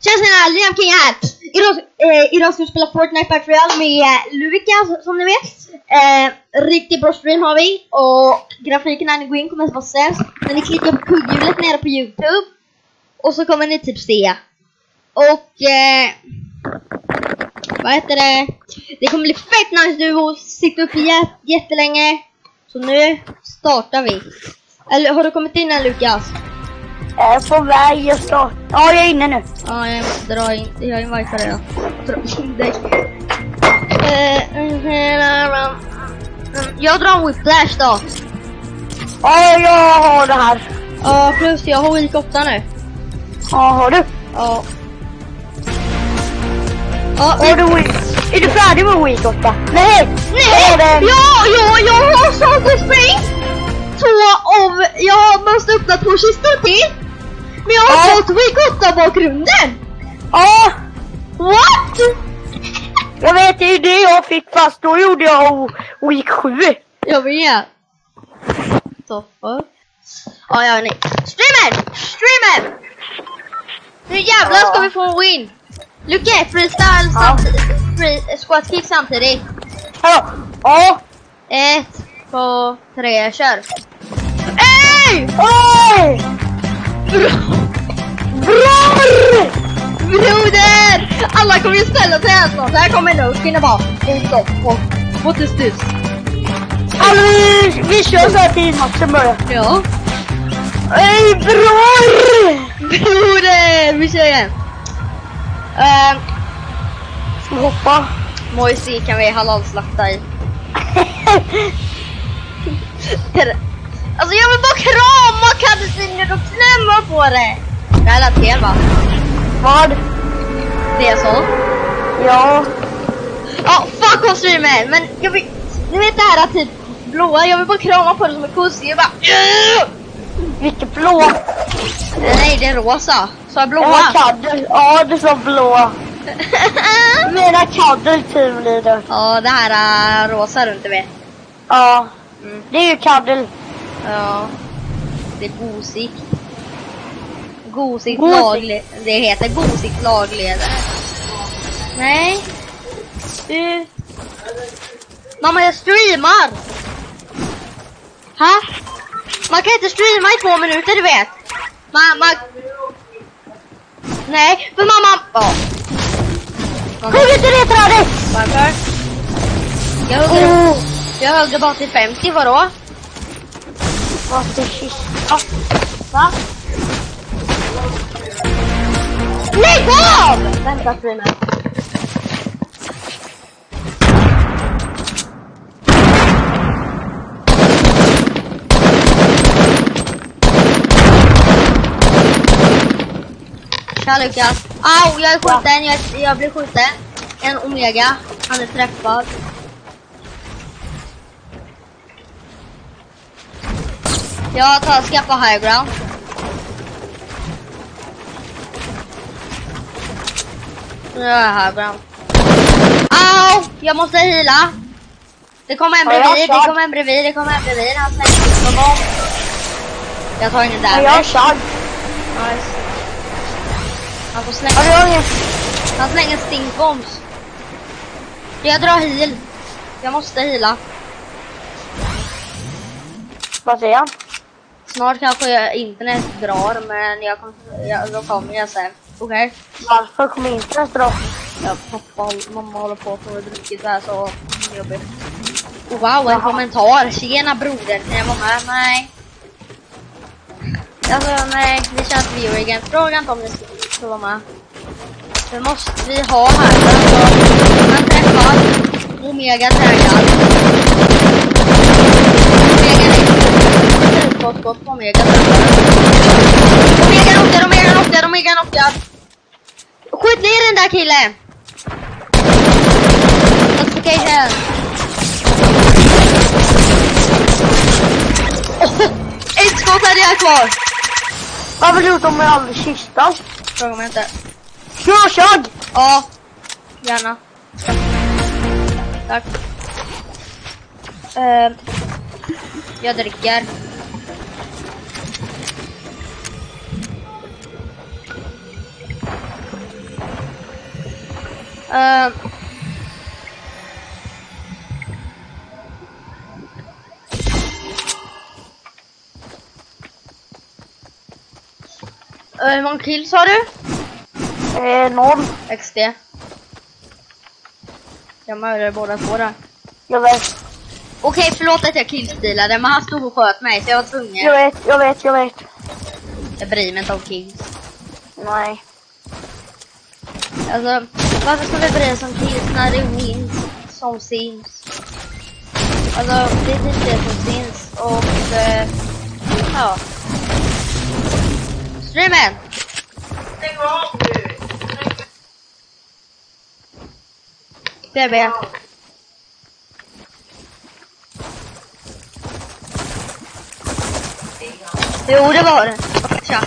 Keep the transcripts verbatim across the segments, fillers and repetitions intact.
Tjena snälla, Liam King här. Idag, eh, idag ska vi spela Fortnite Battle Royale med eh, Lukas, som ni vet. eh, Riktigt bra stream har vi. Och grafiken när ni går in kommer att vara sämst. När ni klickar på kugghjulet nere på YouTube, och så kommer ni typ se. Och eh, vad heter det? Det kommer bli fett nice nu och sitta upp jät jättelänge. Så nu startar vi. Eller har du kommit in här, Lukas? Jag är på väg att starta. Ja, jag är inne nu. Ja, jag måste dra in. Jag invitar dig då. Dra in dig. Jag drar en whiplash då. Ja, jag har det här. Ja, plus jag har week åtta nu. Ja, har du? Ja. Ja, har du week? Är du färdig med week åtta? Nej! Nej! Ja, ja, jag har sålt spring. Två av... Jag måste öppna två kistor till. Men jag har ja. fått week åtta bakgrunden. Ja. What? Jag vet, det är det jag fick, fast då gjorde jag week sju. Jag vet. Toffa. Ja, ja, nej. Streamer! Streamer! Nu jävlar ska vi få en win. Luke, freestyle ja. samtidigt. Free, squat kick samtidigt. Ja. Ja. Ett, två, tre, kör. Ey! Oj! Bra! Bra! Broder! Alla kommer ju ställa sig här snart. Här kommer nu. Skinna bara. Stopp. Och what is this? Alltså, vi, vi kör så här till matchen börjar. Ja. Ey, bra! Broder! Vi kör igen. Uh, Ska vi hoppa? Moisi kan vi halalslakta i. Alltså jag vill bara krama kaddesiner och klämma på det. Det här lät fel, va? Vad? Det är så? Ja. Ja, oh, fuck off streamer. Men jag vill... Ni vet det här att typ blåa. Jag vill bara krama på det som en kussi. Jag bara... Vilket blå? Nej, det är rosa. Så är blåa. Ja, kaddel. Ja, det är så blå. Mina kaddel teamleader. Ja, det här är rosa runt, du vet. Ja. Mm. Det är ju kaddel. Ja. Det är gosigt. Gosigt Gosigt. lagle... Det heter gosigt lagledare. Nej. Du... Mamma, jag streamar. Ha? Man kan inte streama i två minuter, du vet. Mamma... Nej, för mamma... Ja. Kom inte det trädet! Varför? Jag högde, Oh. jag högde bara till femtio, vadå? Vad är kista? Va? Lägg av! Vänta, streamer. Tja, Lukas. Au, jag är skjuten. Jag, jag blir skjuten. En Omega. Han är träffad. Jag tar skaffa high ground. Nu är jag high ground. Au! Jag måste hila. Det kommer en bredvid, det kommer en bredvid, det kommer en bredvid. Han slänger på gång. Jag tar ingen där. Jag har kört. Nice. Han får slänga. Ja, jag Han slänger stinkbombs. Jag drar heal. Jag måste heala. Vad säger han? Snart kanske jag internet drar, men jag kommer jag, då kommer jag sen. Okej. Okay. Varför kommer internet dra? Ja, pappa, mamma håller på för att druckit så här så jobbigt. Oh, wow, en kommentar. Tjena broder, kan jag vara med? Nej. Alltså, nej, vi kör inte viewer igen. Fråga inte om ni ska vara med. Det måste vi ha här. Alltså, han träffar Omega trägar. Omega är skott, skott på Omega trägar. Omega knockar, Omega knockar, Omega knockar. Skjut ner den där killen. Notification. Oh, ett skott hade jag kvar. Vad har du gjort om jag aldrig kistan? Fråga mig inte. Kör, kör! Ja, gärna. Tack. Uh, jag dricker. Uh, uh, hur många kills har du? Eh, noll. X D. Jag mördade båda två där. Jag vet. Okej, okay, förlåt att jag killstilade, men han stod och sköt mig så jag var tvungen. Jag vet, jag vet, jag vet. Jag bryr mig inte om kills. Nej. Alltså, varför ska vi bry oss om kills när det är wins som syns? Alltså, det är inte det som syns. Och, eh, ja. Streamen! Stäng av nu! B B. Jo, det var det. Tja.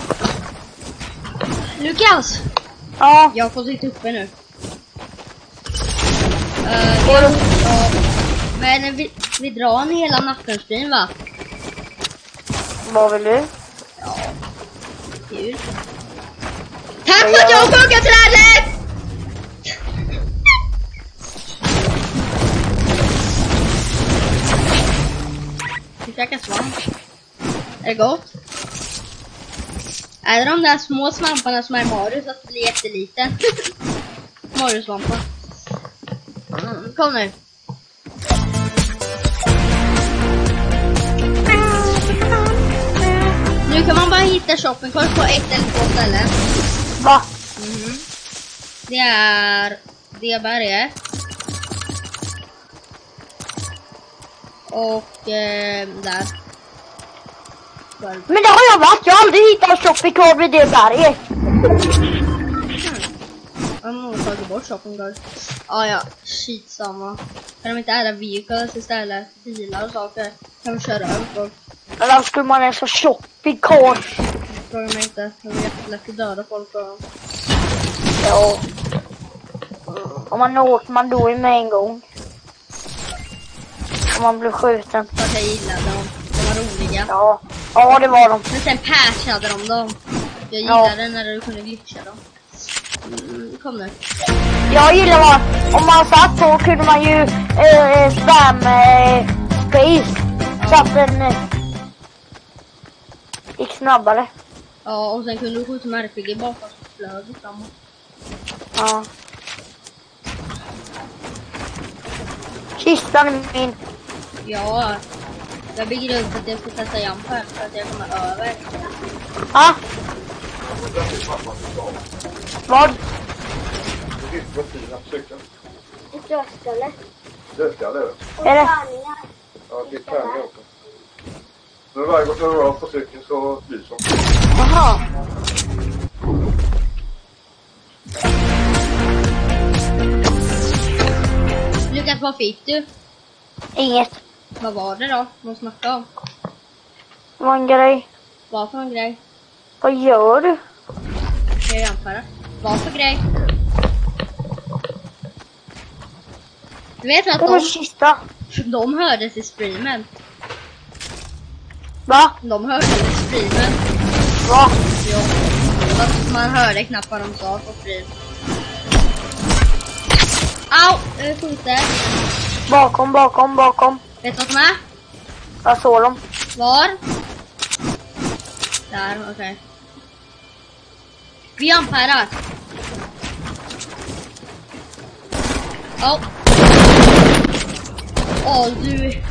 Lukas! Ja. Jag får sitta uppe nu. Uh, jag, uh, men vi, vi drar en hela natten stream, va? Vad vill du? Ja. Kul. Tack för att jag har plockat trädet! Vi käkar svamp. Är det gott? Är det de där små svamparna som är Mario så att det blir jätteliten? Mario-svampar. Mm, kom nu. Nu kan man bara hitta shoppingkort på ett eller två ställen. Va? Mm. Det är det berget. Och eh, där. Men det har jag varit. Jag har aldrig hittat shoppingkort vid det berget. Jag har nog tagit bort shoppingkort. Ah, ja, shit samma. Kan de inte ära vehicles istället? Bilar och saker. Kan vi köra över folk? Men då skulle man ens ha shoppingkort. Frågar mig inte. Det är jättelätt att döda folk och... Ja. Om man åker man då med en gång. Om man blir skjuten. För att jag gillade dem. De var roliga. Ja. Ja, det var de. Men sen patchade de dem. Jag gillade ja. När du kunde glitcha dem. Mm, kom nu. Jag gillar att om man satt så kunde man ju eh, spam eh, space. Ja. Så att den eh, gick snabbare. Ja, och sen kunde du skjuta med R P G bakom så flög det framåt. Ja. Kistan är min. Ja. Jag bygger upp att jag ska testa jump här för att jag kommer över. Ja. Vad? Det var fina stycken. Ett dödskalle. Dödskalle? Är det? Ja, det är tärningar också. Så varje gång jag rör på cykeln så blir så. Jaha. Lukas, vad fick du? Inget. Vad var det då? Vad snackade om? Det var en grej. Vad för en grej? Vad gör du? Jag jämföra. Vad för grej? Du vet att Det var de, kista. de hördes i streamen. Va? De hördes i streamen. Va? Ja. Fast man hörde knappt vad de sa på stream. Au! Jag skjuter. Bakom, bakom, bakom. Vet du vad som är? Jag såg dem. Var? Där, okej. Okay. Vi amperar. Åh. Oh. Åh, oh, du.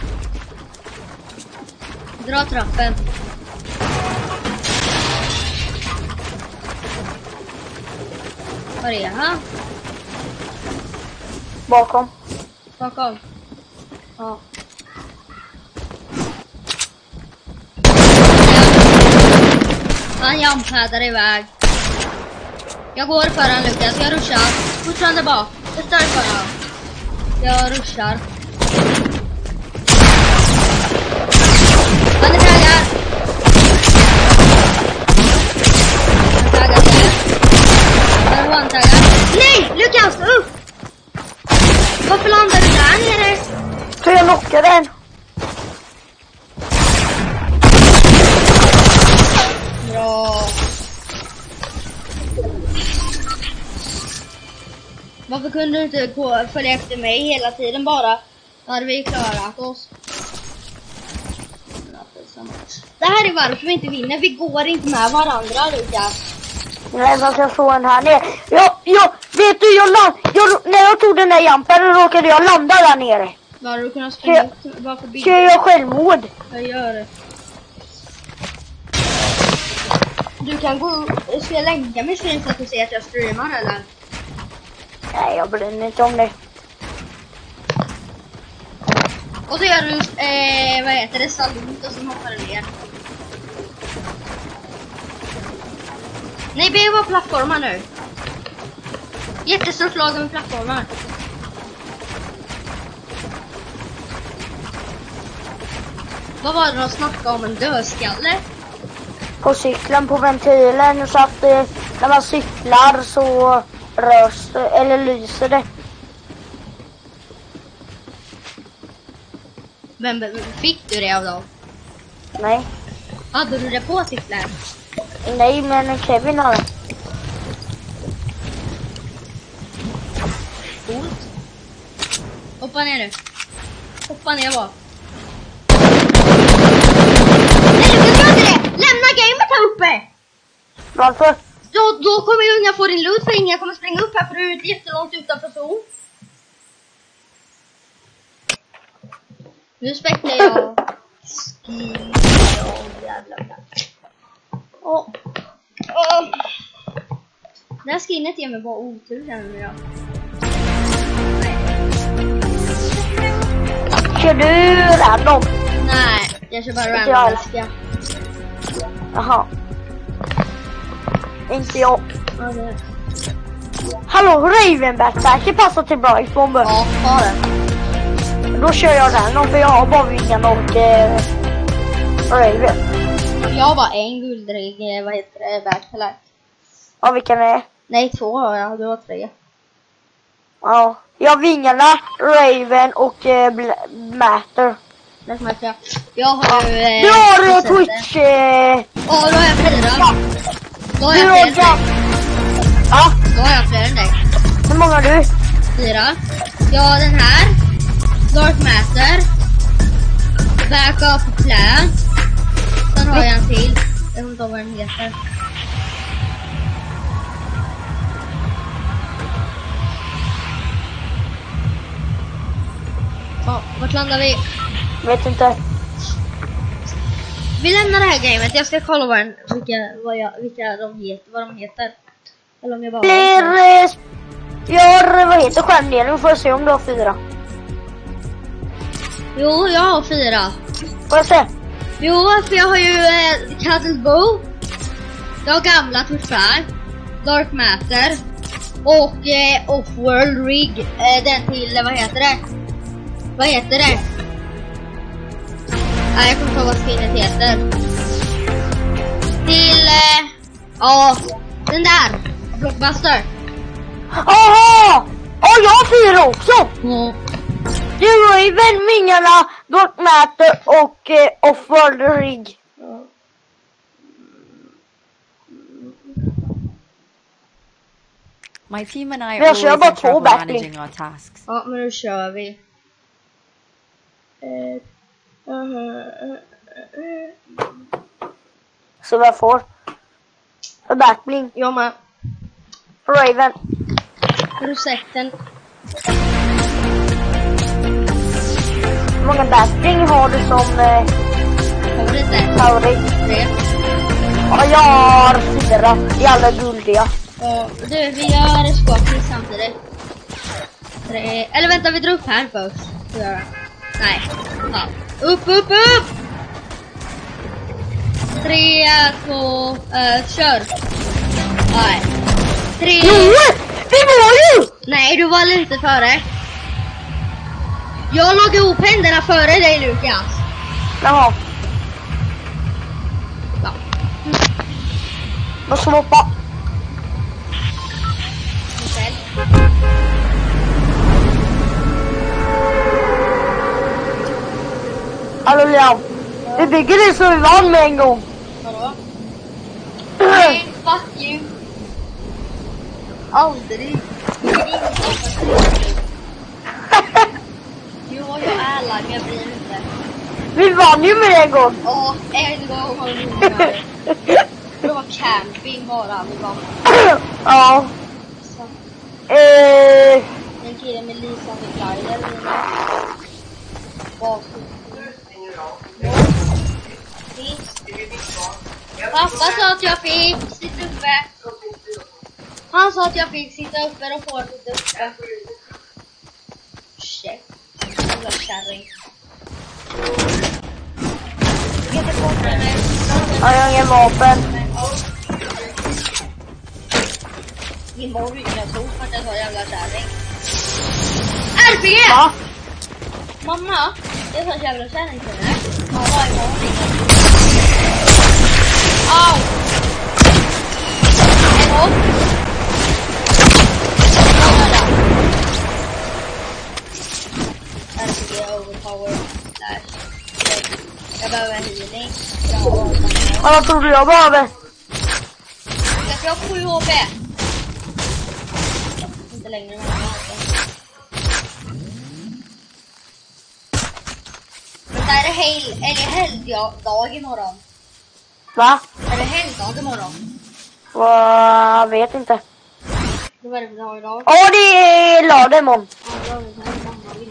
Dra trappen. Var är han? Bakom. Bakom. Ja. Han jamphaddar iväg. Jag går för han, Lukas. Jag ruschar. Pushar han där bak. Jag står för han. Jag ruschar. Han är taggad. Han är taggad där. Han är one-taggad. Nej! Lukas! Upp! Varför landar du där nere? Så jag knockade den. Bra. Varför kunde du inte gå, följa efter mig hela tiden bara? Då hade vi klarat oss. Det här är varför vi inte vinner. Vi går inte med varandra, Lukas. Nej, man ska få en här nere. Ja, ja, vet du, jag land, jag, när jag tog den där jumpen råkade jag landa där nere. Då hade du kunnat springa ut bara förbi. Ska jag självmord? Jag gör det. Du kan gå... Ska jag länka min stream så att du ser att jag streamar, eller? Nej, jag bryr mig inte om det. Och så gör du, eh, vad heter det, salut och så hoppar du ner. Nej, be var plattformar nu. Jättestort lag med plattformar. Vad var det de snackade om, en dödskalle? På cykeln, på ventilen, så att eh, när man cyklar så rörs eller lyser det. Men men, fick du det av dem? Nej. Hade du det på cykeln? Nej, men Kevin har det. Coolt. Hoppa ner nu. Hoppa ner bara. Nej, du ska inte det! Lämna gamet här uppe! Varför? Då, då kommer ju ingen få din loot, för ingen kommer springa upp här för du är jättelångt utanför zon. Nu spektar jag. Skin. Jävla bla. Åh. Åh. Det här skinnet ger mig bara otur känner jag. Kör du random? Nej, jag kör bara Inte jag. random. Jaha. Inte jag. Okay. Hallå, Raven backpack passar till Bright Bomber. Ja, ta det. Då kör jag den, för jag har bara vingan och eh, Raven. Jag har bara en guldrig, vad heter det, backpack. Ja, vilken är? Nej, två har jag, du har tre. Ja, jag har vingarna, Raven och eh, Matter. Det som jag, jag har ju... Eh, du har eh, Twitch... Eh... Åh, då har jag fyra. Då har du jag har fler än dig. Ja. Då har jag fler än dig. Hur många har du? Fyra. Jag har den här. Dark Matter. Backup Plan. Sen har jag en till. Jag kommer inte ihåg vad den heter. Ja, vart landar vi? Vet inte. Vi lämnar det här gamet. Jag ska kolla vad den, vilka, vad jag, vilka de heter, vad de heter. Eller om jag bara... Blir... Eh, gör, vad heter skärmdelen? Vi får se om du har fyra. Jo, jag har fyra. Får jag se? Jo, för jag har ju eh, Cuddle Bow. Jag har gamla Twitchfire. Dark Matter. Och eh, Offworld Rig. Eh, den till, vad heter det? Vad heter det? Nej, jag kommer inte ihåg vad skinnet heter. Till, eh, ja, den där. Blockbuster. Jaha! Ja, jag har fyra också! Mm. Det är Raven, vingarna, Dark Matter och eh, Offworld Rig. My team and I are Men jag always kör in bara två trouble backlink. managing our tasks. Ja, men nu kör vi. Eh, uh, uh, uh, uh. Så jag får för backblink. Jag med. Raven. Rosetten. Hur många backblink har du som eh, Har du inte? favorit? Tre. Ja, jag har fyra i alla guldiga. Och du, vi gör skåpning samtidigt. Tre. Eller vänta, vi drar upp här först. Så gör jag. Nej. Ja. Upp, upp, upp! Tre, två, äh, kör. Nej. Tre. Jo! Det var ju! Nej, du var lite före. Jag låg ihop händerna före dig, Lukas. Jaha. Ja. Vad ska man hoppa? Hallå Liam. Vi bygger det så vi vann med en gång. Vadå? Nej, fuck you. Aldrig. Jo, jag är alla, men jag blir inte. Vi vann ju med en gång. Ja, en gång har vi vunnit. Det var camping bara, vi vann. Ja. Eh... En kille med lysande kläder. Pappa sa att jag fick sitta uppe. Han sa att jag fick sitta uppe och få sitta uppe. Shit. Jävla kärring. Jag kan inte få mig. Ja, jag har ingen vapen. Imorgon är jag så för att jag tar jävla kärring. R P G! Va? Mamma, jag tar jävla kärring till henne. Mamma, imorgon ringer jag. Au! En hopp. R P G overpower. Slash. Jag behöver en healing. Jag har vapen. Ja, vad tror du jag behöver? Jag har sju H P. Inte längre med den. Men det är hel, eller helgdag imorgon. Va? Är det helgdag imorgon? Va? Vet inte. Det var det dag idag. Ja, det är lördag imorgon. Ja, det var det här mamma vill.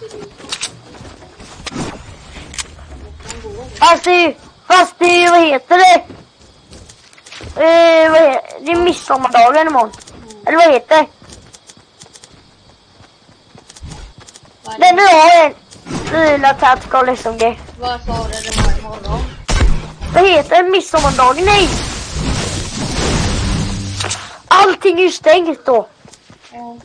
Fast det, fast det, vad heter det? Eh, vad heter, det är midsommardagen imorgon. Mm. Eller vad heter det? Vad är Den det? nu har en lila tactical S M G. Vad sa du det var imorgon? Vad heter det? Midsommardagen? Nej! Allting är ju stängt då. Ja.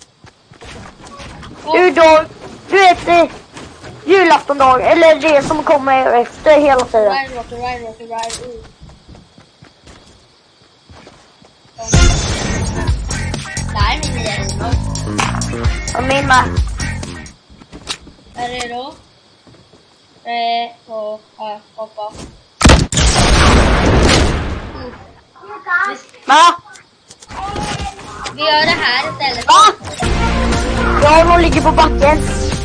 Du då, du vet det, julaftondag, eller det som kommer efter hela tiden. Ride, rocky, ride, rocky, ride. Uh. Där är min nya Rino. Och min med. Är det då? Tre, två, ett, hoppa. Va? Vi gör det här istället. Va? Ja, de ligger på backen.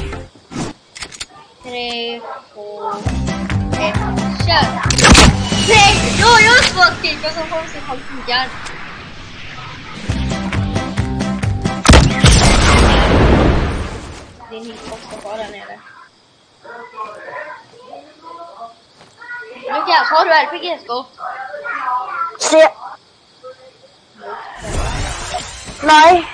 Tre, två, ett, kör! Nej, jo, jag har två stycken som får sig halvtigar. Det är min första kvar där nere. Lukas, har du R P G-skott? Se. Nej.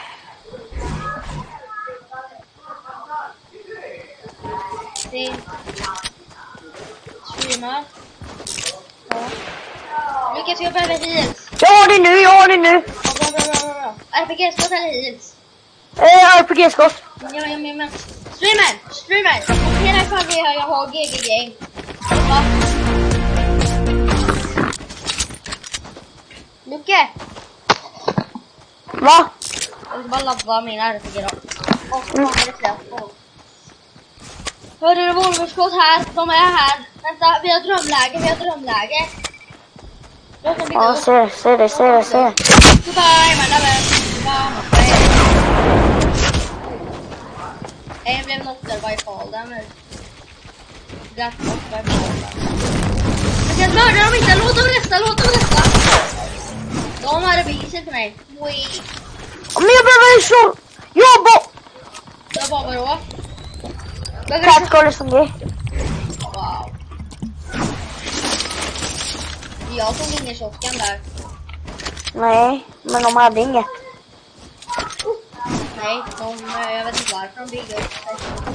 Det streamar. Ja. Lukas, jag behöver heals. Jag har det nu, jag har det nu. Ja, bra, bra, bra, bra. R P G-skott eller heals? Eh, R P G-skott. Ja, ja, ja, men streamer, streamer. Kommentera ifall vi har, jag har G G G. Va? Lucke. Va? Jag ska bara ladda min R P G då. Åh, fan vad det flöt på. Hörru, det Volvoskott här. De är här. Vänta, vi har drömläge, vi har drömläge. Låt dem bygga Ja, upp. se, se det, se det, se det. Goodbye, my lover. Goodbye, my friend. En blev knockad by fall damage. Got knocked by fall damage. Jag kan mörda dem inte, låt dem resta, låt dem resta. De hade beviset till mig. Wait. Men jag behöver så. Jag bara. Jag bara vadå? Tactical S M G. Wow. Jag tog ingen shotgun där. Nej, men de hade inget. Nej, de, jag vet inte varför de byggde upp sig.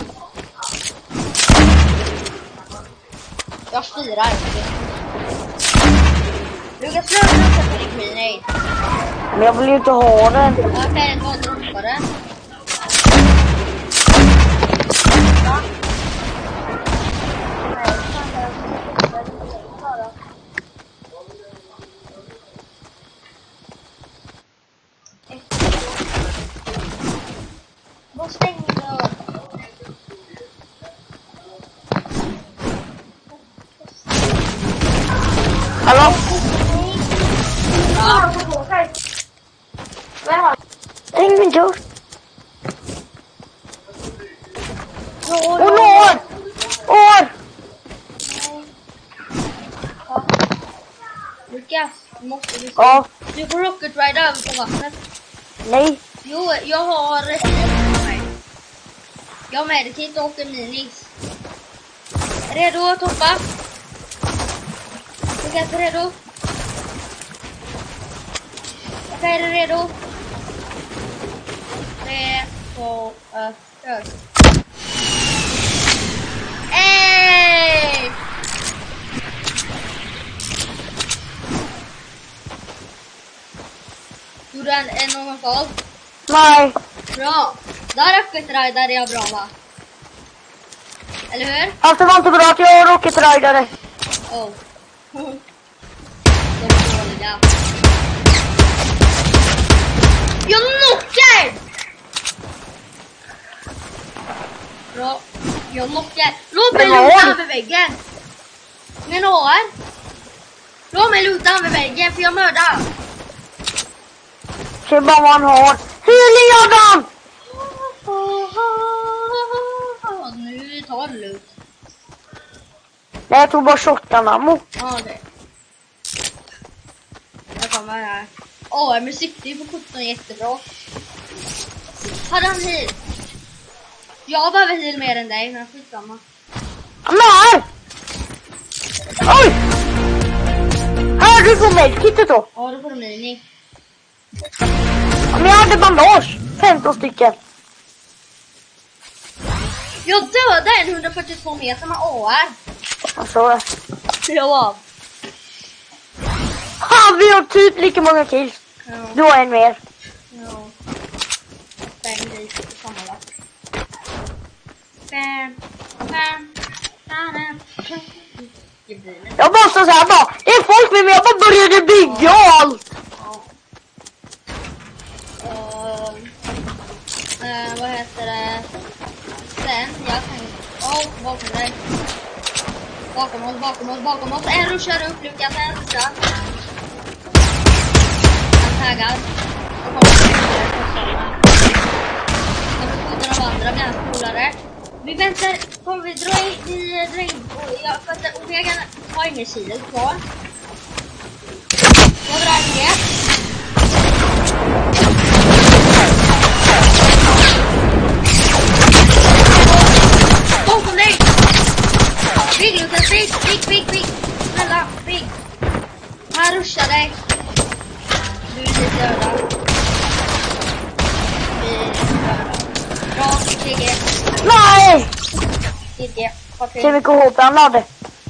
Jag styrar. Lukas, slå den upp på din grenade. Men jag vill ju inte ha den. Jag kan inte bara droppa den. Vad stängde jag? Hallå? Ja. Stäng min dörr. Och år! År! Lukas, du måste du Ja. Du får rocket ride över på vattnet. Nej. Jo, jag har resten på mig. Jag har medikit och en minis. Redo att hoppa? Lukas, är redo? Okej, är du redo? Tre, två, ett, kör. Ey! Gjorde en, en någon fall? Nej. Bra. Där rocket rider jag bra, va? Eller hur? Alltså det var inte bra att jag rocket ridade. Oh. De är dåliga. Jag knockar! Bra. Jag knockar. Låt mig Men luta oj. över väggen. Ingen har. Låt mig luta över väggen för jag mördar. Se bara vad han har. Healing Adam! Nu tar det lut. Nej, jag tog bara shotgun ammo. Ja, det. Jag kommer här. Åh, men siktar ju på sjutton jättebra. Hade han heal? Jag behöver heal mer än dig, men skitsamma. Nej! Oj! Här, du får medkittet då. Ja, då får du mini. Men jag hade bandage. femton stycken. Jag dödade en hundrafyrtiotvå meter med A R. Jag såg det. Ja. Ha, vi har typ lika många kills. Ja. Du har en mer. Ja. Fem dit på sammanlagt. Fem. Fem. Fem. Det blir det. Jag bara så här bara. Det är folk med mig. Jag bara började bygga och allt. Ja. Och, eh, vad heter det? Sen, jag tänkte... Åh, oh, bakom dig. Bakom oss, bakom oss, bakom oss. En ruschar upp, Lukas. En ruschar. Han taggar. Och kommer vidare på sådana. Jag får skjuta de andra med hans polare. Vi väntar. Kom, vi drar in. Vi drar in. Och jag fattar. Omega har ingen kilo kvar. Jag drar in det. Bakom dig! Big Lukas, big, big, big, big! Snälla, big! Han ruschar dig! Du är lite döda. Vi är döda. Bra, T G. Nej! T G, vad Se till? vilka H P han hade.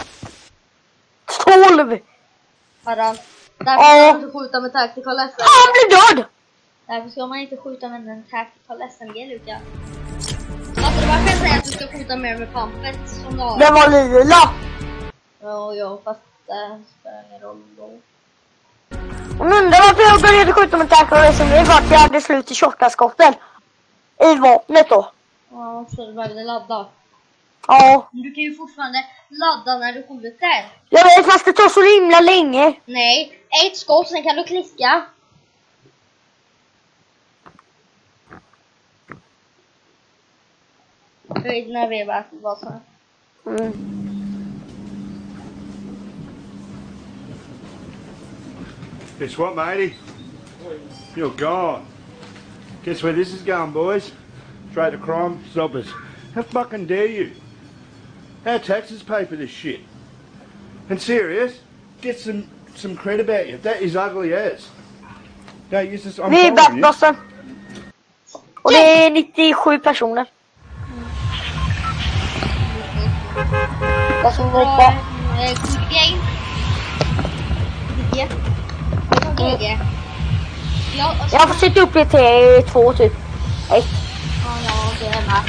tolv! Harald. Därför Ja. ska man inte skjuta med tactical S M G. Han blev död! Därför ska man inte skjuta med en tactical S M G, Lukas. Fattar du varför jag säger att du ska skjuta mer med pumpet som du har? Det var lila. Ja, ja, fast det spelar ingen roll då. Hon undrar varför jag började skjuta med tack och S M G var att jag hade slut i shotgunskotten. I vapnet då. Ja, så du behövde ladda. Ja. Men du kan ju fortfarande ladda när du skjuter. Jag vet, fast det tar så himla länge. Nej, ett skott, sen kan du klicka. Höjd när vi var var så. Mm. Guess what, matey? You're gone. Guess where this is going, boys? Straight to Crime Stoppers. How fucking dare you? Our taxes pay for this shit. And serious, get some some cred about you. That is ugly as. Don't use this. I'm Vi är following you. backbossen. Och det är nittiosju personer. Jag som hoppa. Good game. G. G. G. Ja, och så... Jag får sitta upp i T två typ. Ett. Ja, ja, det är med.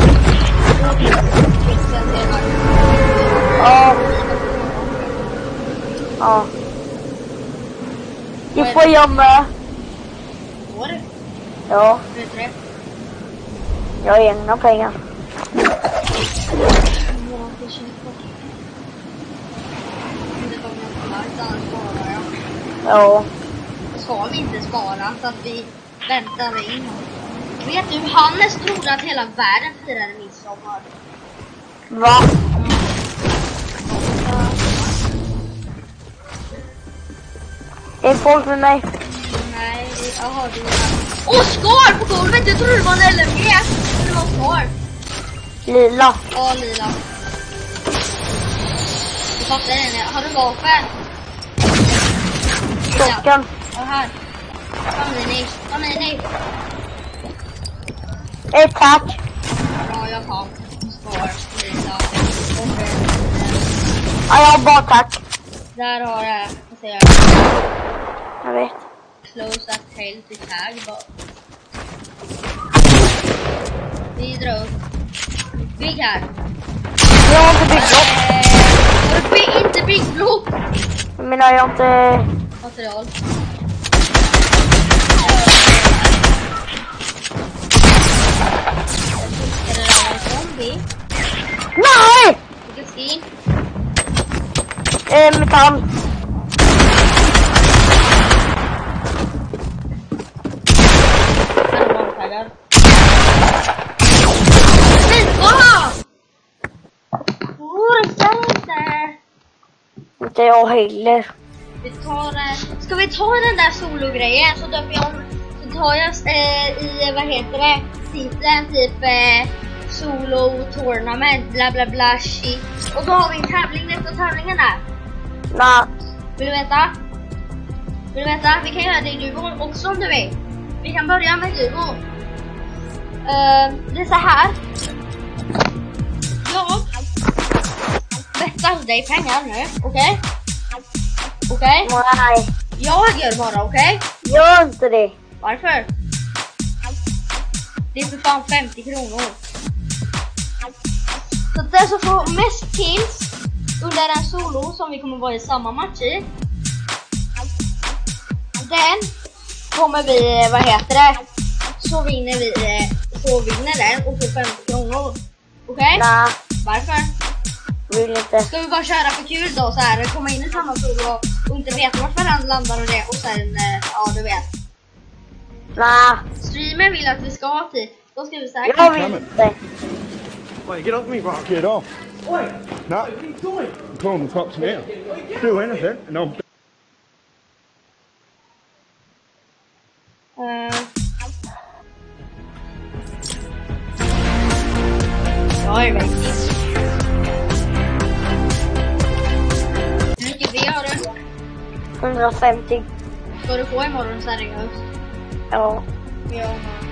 Sen det är med. Ja. Ja. Det får jag med. Får du? Ja, Vet du det? jag har egna pengar. Ja. Ska vi inte spara så att vi väntar in. Vet du, Hannes trodde att hela världen firade midsommar. sommar. Va? Är folk med mig? Nej, jaha, det är... Åh, skar på golvet! Jag trodde det var en L M G. Det var skar. Lila. Ja, lila. Jag fattar det. Har du vapen? Klockan. Ja, här. Kom mini. Kom mini. Ett tack. Ja, jag tar. Skar. Lila. Och eh, Ja, jag har bara tack. där har jag... Vad säger jag? Jag vet. Close that tail to tag. Bara. Vi drar upp. Bygg här. Jag har inte byggt upp. Eh, bygg, inte byggblok. Jag menar jag har inte... Material. Är det där en zombie? Nej! Vilken skin? Eh, metall. Här är mångtaggar. Vad? Orkar inte. Inte jag heller. Vi tar, eh, ska vi ta den där sologrejen så döper jag om, så tar jag eh, i, vad heter det, titeln typ eh, solo tournament bla bla bla shit. Och då har vi en tävling efter tävlingen där. Nej. Vill du veta? Vill du veta? Vi kan göra det i duo också om du vill. Vi kan börja med duo. Uh, det är så här. Jag bettar dig pengar nu, okej? Okay? Okej? Okay? Nej. Jag gör bara, okej? Okay? Gör inte det. Varför? Det är för fan femtio kronor. Så den som får mest kills under en solo som vi kommer vara i samma match i, den kommer vi, vad heter det, så vinner vi, så vinner den och får femtio kronor. Okej? Okay? Nej. Varför? Vill inte. Ska vi bara köra för kul då, så här, komma in i samma solo och inte veta vart varandra landar och det, och sen, ja du vet. Nej. Streamen vill att vi ska ha tid. Då ska vi säkert. Jag vill inte. Wait, get off me, Rock. Get off. Wait. No. What are you doing? I'm calling the cops now. Do anything, and I'll... Uh, jag är väldigt. Hur mycket V har du? hundrafemtio. Ska du få imorgon seriöst? Ja. Ja.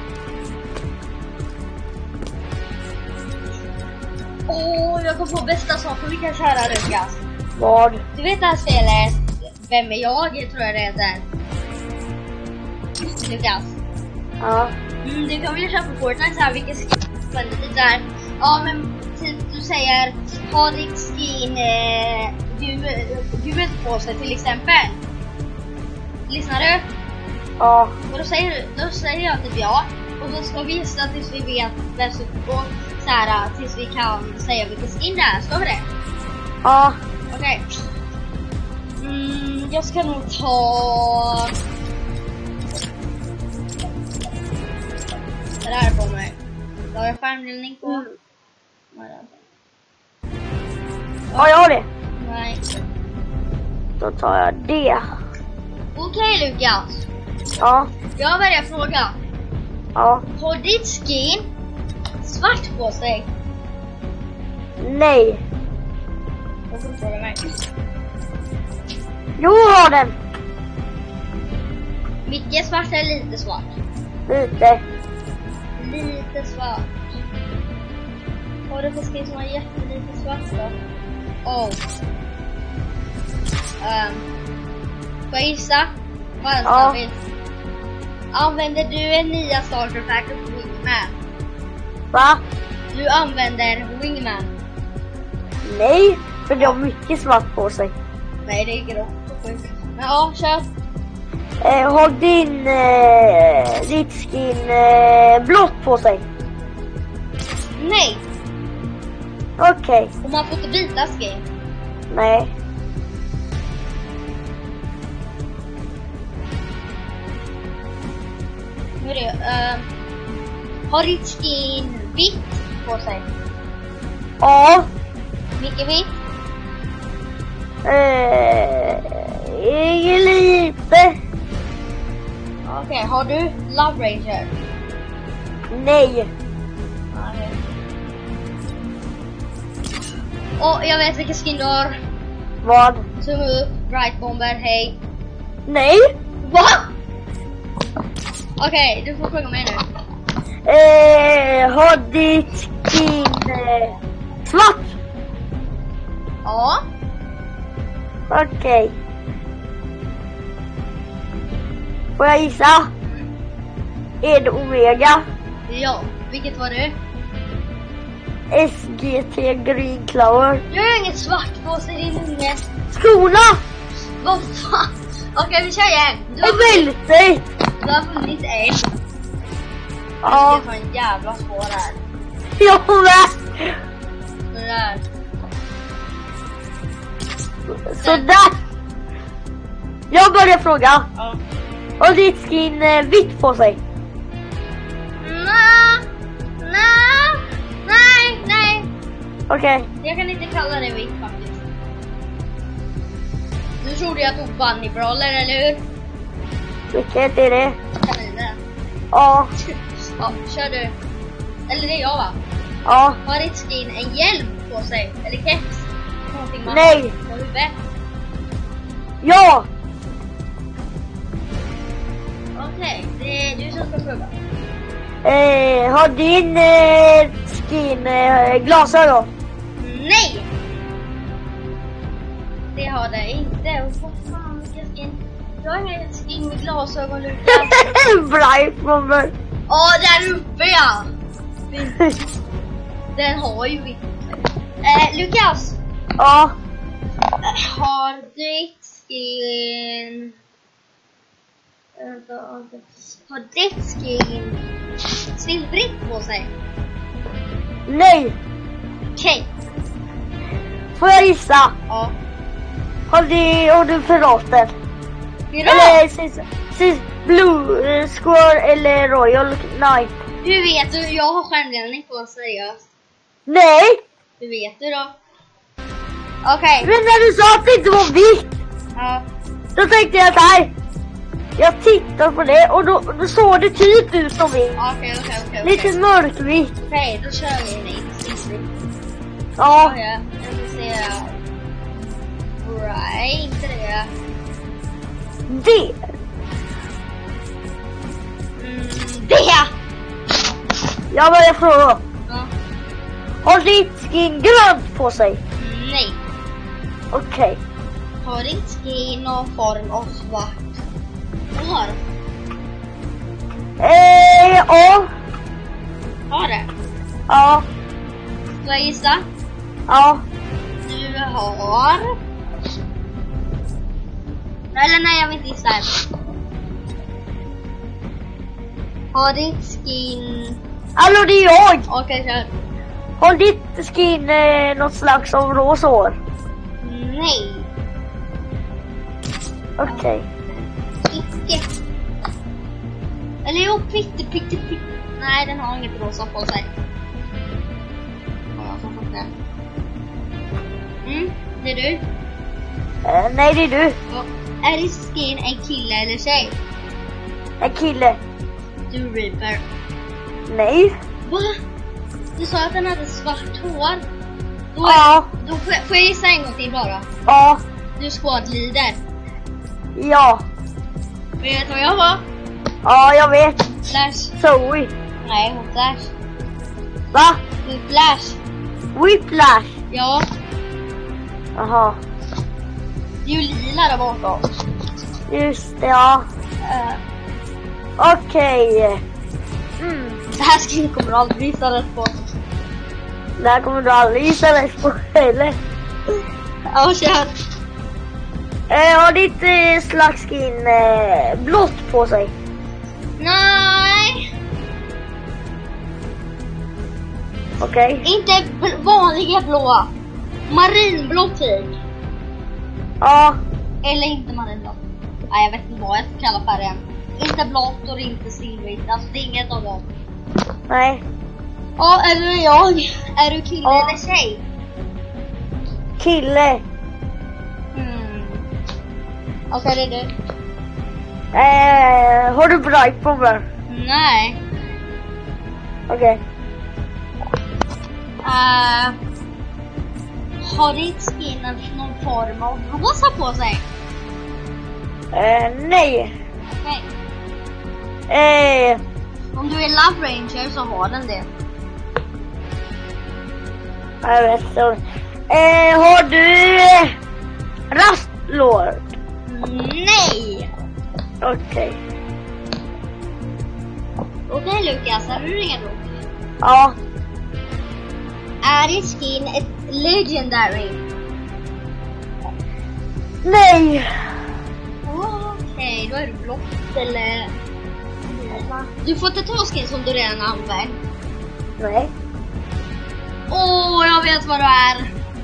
Åh, oh, jag kom på bästa saker vi kan köra, Lukas. Vad? Du vet det här spelet, Vem är jag? Tror jag det heter. Lukas. Ja. Mm, det kan vi köra på Fortnite så här, vilken skin väldigt där. Ja, men typ du säger, ha ditt skin eh, huvud på sig till exempel. Lyssnar du? Ja. Och då säger, då säger jag typ ja. Och då ska vi gissa tills vi vet vem som går så här, tills vi kan säga vilken skin det är. Ska vi det? Ja. Okej. Okay. Mm, jag ska nog ta... det där på mig. Då har jag skärmdelning på. Mm. Nej, Ja, jag har det. nej. Då tar jag det. Okej, okay, Lukas. Ja. Jag börjar fråga. Ja. Har ditt skin svart på sig? Nej. Jag får fråga mig. Jo, har den. Mycket svart eller lite svart? Lite. Lite svart. Har du för skin som har jättelite svart då? Oh. Um. Får jag gissa? Vad en Ja. vill. Använder du en nya starter pack på Wingman? Va? Du använder Wingman? Nej, för det har mycket svart på sig. Nej, det är grått och sjukt. Men ja, kör. Eh, har din eh, ditt skin eh, blått på sig? Nej, Okej. Okay. och man får inte byta skin. Nej. Hur är det? Uh, har ditt skin vitt på sig? Ja. Mycket vitt? Eh, ingen lite. Okej, okay, har du Love Ranger? Nej. Okay. Och jag vet vilken skin du har. Vad? Tumme upp, Bright Bomber, hej. Nej. Va? Okej, okay, du får sjunga med nu. Eh, har ditt skin eh, svart? Ja. Okej. Okay. Får jag gissa? Är det Omega? Ja, vilket var du? S G T Green Clover. Du har inget svart på sig, din unge. Skorna! Vad fan? Okej, okay, vi kör igen. Du har vunnit. Du har vunnit en. Ja. Det var en jävla svår här. Jag med. Sådär. Sådär. Jag börjar fråga. Ja. Har ditt skin eh, vitt på sig? Nej. Nej. Nej, nej. Okej. Okay. Jag kan inte kalla det vitt faktiskt. Nu trodde jag tog Bunny Brawler, eller hur? Vilket är det? Kaninen. Ja. Ja, kör du. Eller det är jag, va? Ja. Har ditt skin en hjälm på sig? Eller keps? Någonting man Nej. har på huvudet? Ja. Okej, okay, det är du som ska fråga. Eh, har din eh, skin eh, glasögon? Nej! Det har det inte. Och vad fan, vilken skin? Jag har ingen skin med glasögon, Lukas. Bright Bomber. Åh, där uppe, ja! Den har ju vitt. Eh, Lukas! Ja. Har ditt skin... Vänta, vänta. Har ditt skin silvrigt på sig? Nej. Okej. Okay. Får jag gissa? Ja. Har du, har du piraten? Pirat? Eller sis, sis, Blue eh, Square eller Royal Knight? Hur vet du? Jag har skärmdelning på, seriöst. Nej. Hur vet du då? Okej. Okay. Men när du sa att det inte var vitt. Ja. Då tänkte jag att här. Jag tittade på det och då, då såg det typ ut som vitt. Okej, okej, okej. Lite mörkvitt. Okej, då kör vi in i Ja. Ja, jag ska se. Right, inte det. Det. Mm, det! Jag börjar fråga. Ja. Har ditt skin grönt på sig? Nej. Okej. Okay. Har ditt skin någon form av svart? Har. Eh, ja. Har det? Ja. Ska jag gissa? Ja. Du har... Eller nej, jag vill inte gissa. Har ditt skin... Hallå, det är jag. Okej, okay, kör. Har ditt skin eh, något slags av rosa hår? Nej. Okej. Okay. Icke. Eller jo, pitte, pitte, pitte. Nej, den har inget rosa på sig. Ja, jag får det. Mm, det är du. Eh, nej, det är du. Ja. Är ditt skin en kille eller tjej? En kille. Du Reaper. Nej. Va? Du sa att den hade svart hår. Då, Ja. Då får jag, får jag gissa en gång till bara. Ja. Du squad leader. Ja. Vet du vad jag var? Ja, jag vet. Flash. Zoe. Nej, hon Flash. Va? Du Flash. Whiplash. Ja, Jaha. det är ju lila där bakom. Just det, ja. Uh, Okej. Okay. mm. Det här ska vi kommer aldrig visa rätt på. Det här kommer du aldrig gissa rätt på, eller? Ja, kör. Eh, har ditt eh, slags skin eh, blått på sig? Nej. Okej. Okay. Inte bl- vanliga blåa. Marinblå typ. Ja. Eller inte marinblå. Nej, jag vet inte vad jag ska kalla färgen. Inte blått och inte silvrigt. Alltså det är inget av dem. Nej. Ja, är du jag? Är du kille Ja. eller tjej? Kille. Hmm. Okej, det är du. Eh, har du bright på mig? Nej. Okej. Uh, har ditt skin någon form av rosa på sig? Eh, nej. Okej. Eh, Om du är Love Ranger så har den det. jag vet inte. Eh, har du eh, rastlår? Nej! Okej. Okej Lukas, är du redo? Ja. Är ditt skin ett legendary? Nej. Okej, då är du blått eller... Du får inte ta skin som du redan använt. Nej. Åh, oh, jag vet vad du är.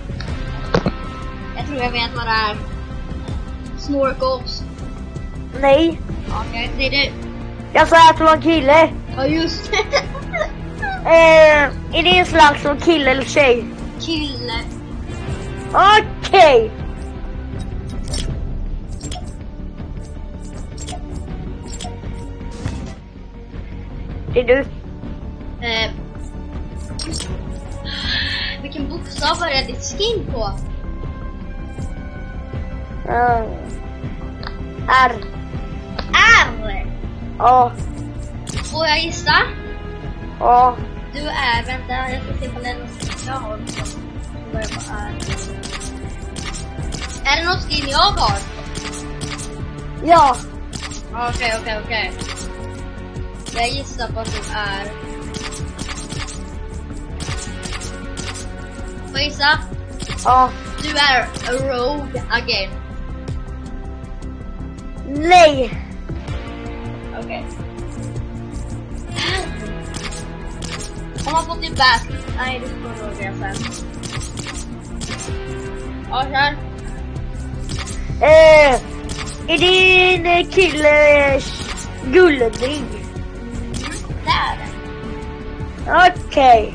Jag tror jag vet vad det är. Snorkels. Nej. Okej, det är du. Jag sa att det var en kille. Ja, just det. Eh, är det en slags som kille eller tjej? Kille. Okej. Det är du. Eh, vilken bokstav börjar ditt skin på? Mm. R. R. Ja. Får jag gissa? Ja. Du är, vänta, jag ska se på den jag har. Som börjar på R. Är det något skin jag har? Ja. Okej, okej, okej. Jag gissar på att du är... Får jag gissa? Ja. Du är a rogue again. Nej. Okej. Om man fått din back. Nej, det får nog det sen. Ja, kör. Eh, är din eh, kille gullig? Det är det. Okej.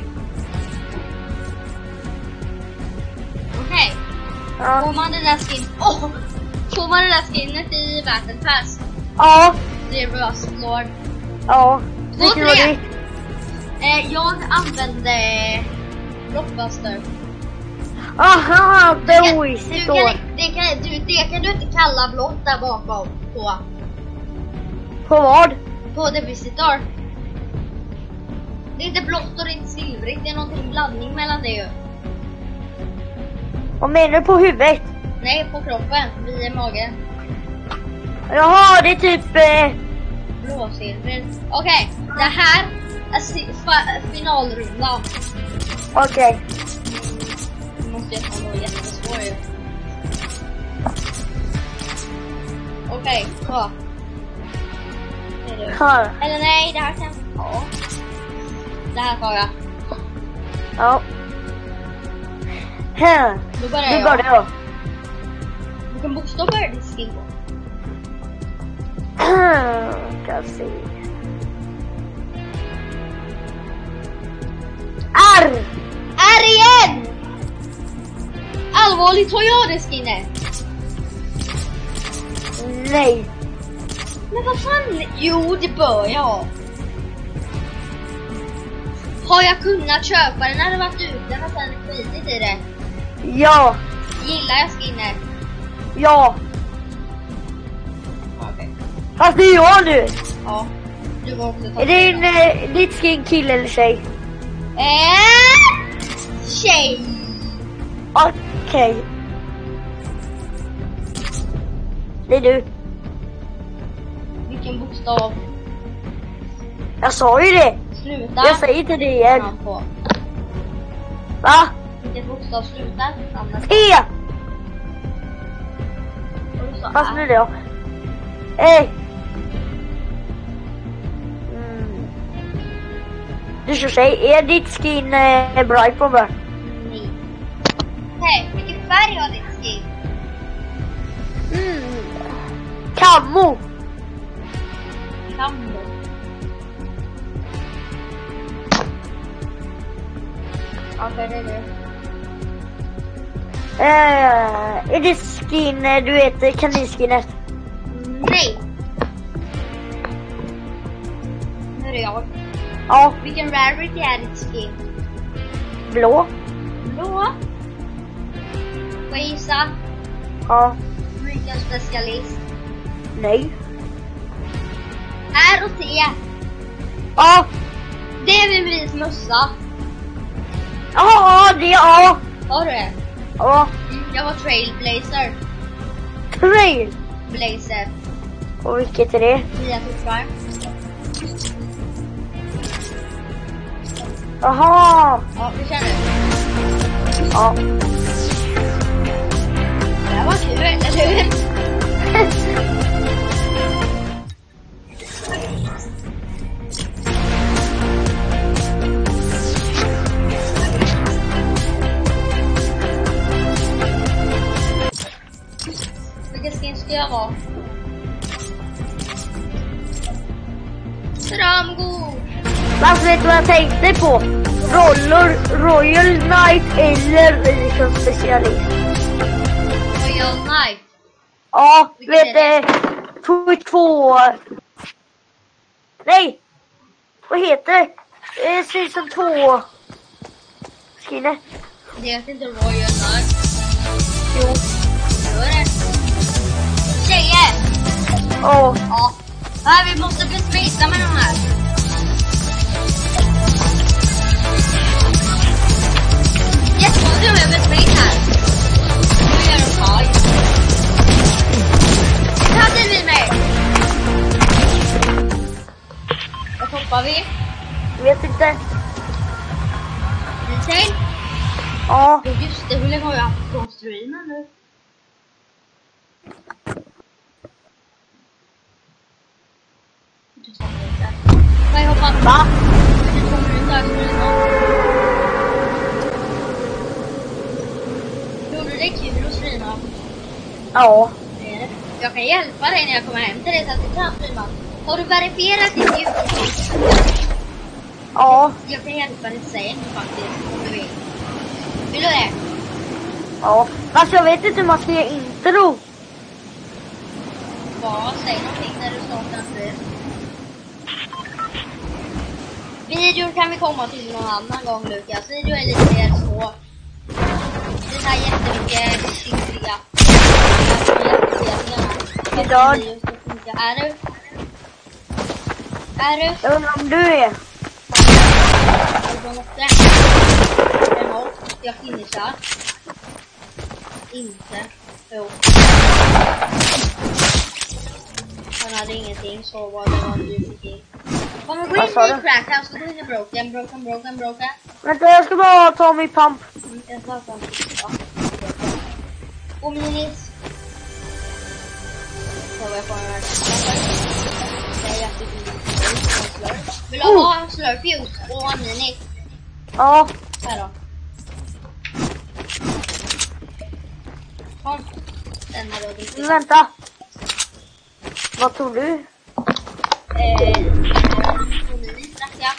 Okej. Ja. Får man den där skin... Åh! Får man det där skinnet i Battle Pass? Ja. Det är Rust Lord. Ja. Två, Vilken var tre. det? Eh, jag använde Blockbuster. Aha, det Du är kan, oisigt du då. kan, det, kan, du, det kan du inte kalla blått där bakom på, På vad? på The Visitor. Det är inte blått och det är inte silvrigt. Det är någonting blandning mellan det ju. Vad menar du på huvudet? Nej, på kroppen. Via magen. Jaha, det är typ... Eh, Blåsilver. Okej, det här är si- fa- finalrundan. Okej. Nu måste jag ta något jättesvår ju. Okej, så. Det är du. Här. Eller nej, det här kan... Ja. Det här tar jag. Ja. Här. Då börjar Nu jag. börjar jag. Vilken bokstav börjar din skin på? Kan se. R. R igen! Allvarligt, har jag det skinnet? Nej. Men vad fan? Jo, det bör jag ha. Har jag kunnat köpa den när det varit ute men sen skitit i det? Ja. Gillar jag skinnet? Ja. Okej. Fast det är jag nu. Ja. Du var också ta Är det en, eh, ditt skin kille eller tjej? Eh, tjej. Okej. Det är du. Vilken bokstav? Jag sa ju det. Sluta. Jag säger inte det igen. Namn på. Va? Vilken bokstav slutar namnet? T. Och du sa Fast Ä. nu då. Ej. Mm. Du ska säga, är ditt skin eh, bright på mig? Nej. Okej, vilken färg har ditt skin? Mm. Kammo. Kammo. Okej, det är det. Eh, är det skin, du vet, kaninskinnet? Nej! Nu är det jag. Ja, Vilken rarity är ditt skin? blå. Blå. Får jag gissa? Ja, Vilken specialist? nej. R och T. Ja, Det är min vit mössa. ja, det är ja. Har du det? Ja, Mm, jag var trailblazer. trail. Blazer. Och vilket är det? Via Twitch. Jaha. Ja, vi känner det. Ja. Det här var kul, eller hur? Vilken skin ska jag vara? Ramgo! Alltså, vet du vad jag tänkte på? Roller, Royal Knight eller liksom specialist. Royal Knight. Ja, Vilket vet är du, två. Nej, vad heter det? Eh, Season två skinnet. Det heter inte Royal Knight. Jo. Då är det. Tjejer! Ja. Ja. Här, vi måste bli smitta med de här. Jättekonstigt om jag blir smitt här. Nu gör de paj. Här blir vi med. Vad hoppar vi? Vet inte. Retail? Ja. Ja, just det. Hur länge har jag haft på streamen nu? Vad är hoppat? Va? Det kommer ut där för det. Tror du det är kul att streama? Ja. Det är det. Jag kan hjälpa dig när jag kommer hem till dig så att du kan streama. Har du verifierat ditt YouTube? Ja. Jag kan hjälpa dig sen faktiskt, om du vill. Vill du det? Ja. Alltså, jag vet inte hur man ska göra intro. Ja, säg någonting när du startar en stream. Videor kan vi komma till någon annan gång, Lukas. Video är lite mer så. Det här jättemycket skickliga. Idag. Är du? Är du? Jag undrar om du är. Jag måste. En noll. Jag finishar. Inte. Jo. Han hade ingenting, så var det var ingenting. Kommer gå in i crack house och gå in i broken, broken, broken, broken. Vänta, jag ska bara ta min pump. Mm, jag tar fram ja. Och minis. Så var jag på den här. Nej, jag fick inte. Vill du ha en slurpjuice och en mini? Ja. Här då. Kom. Den här då. Men vänta. Vad tror du? Eh, och mini drack jag.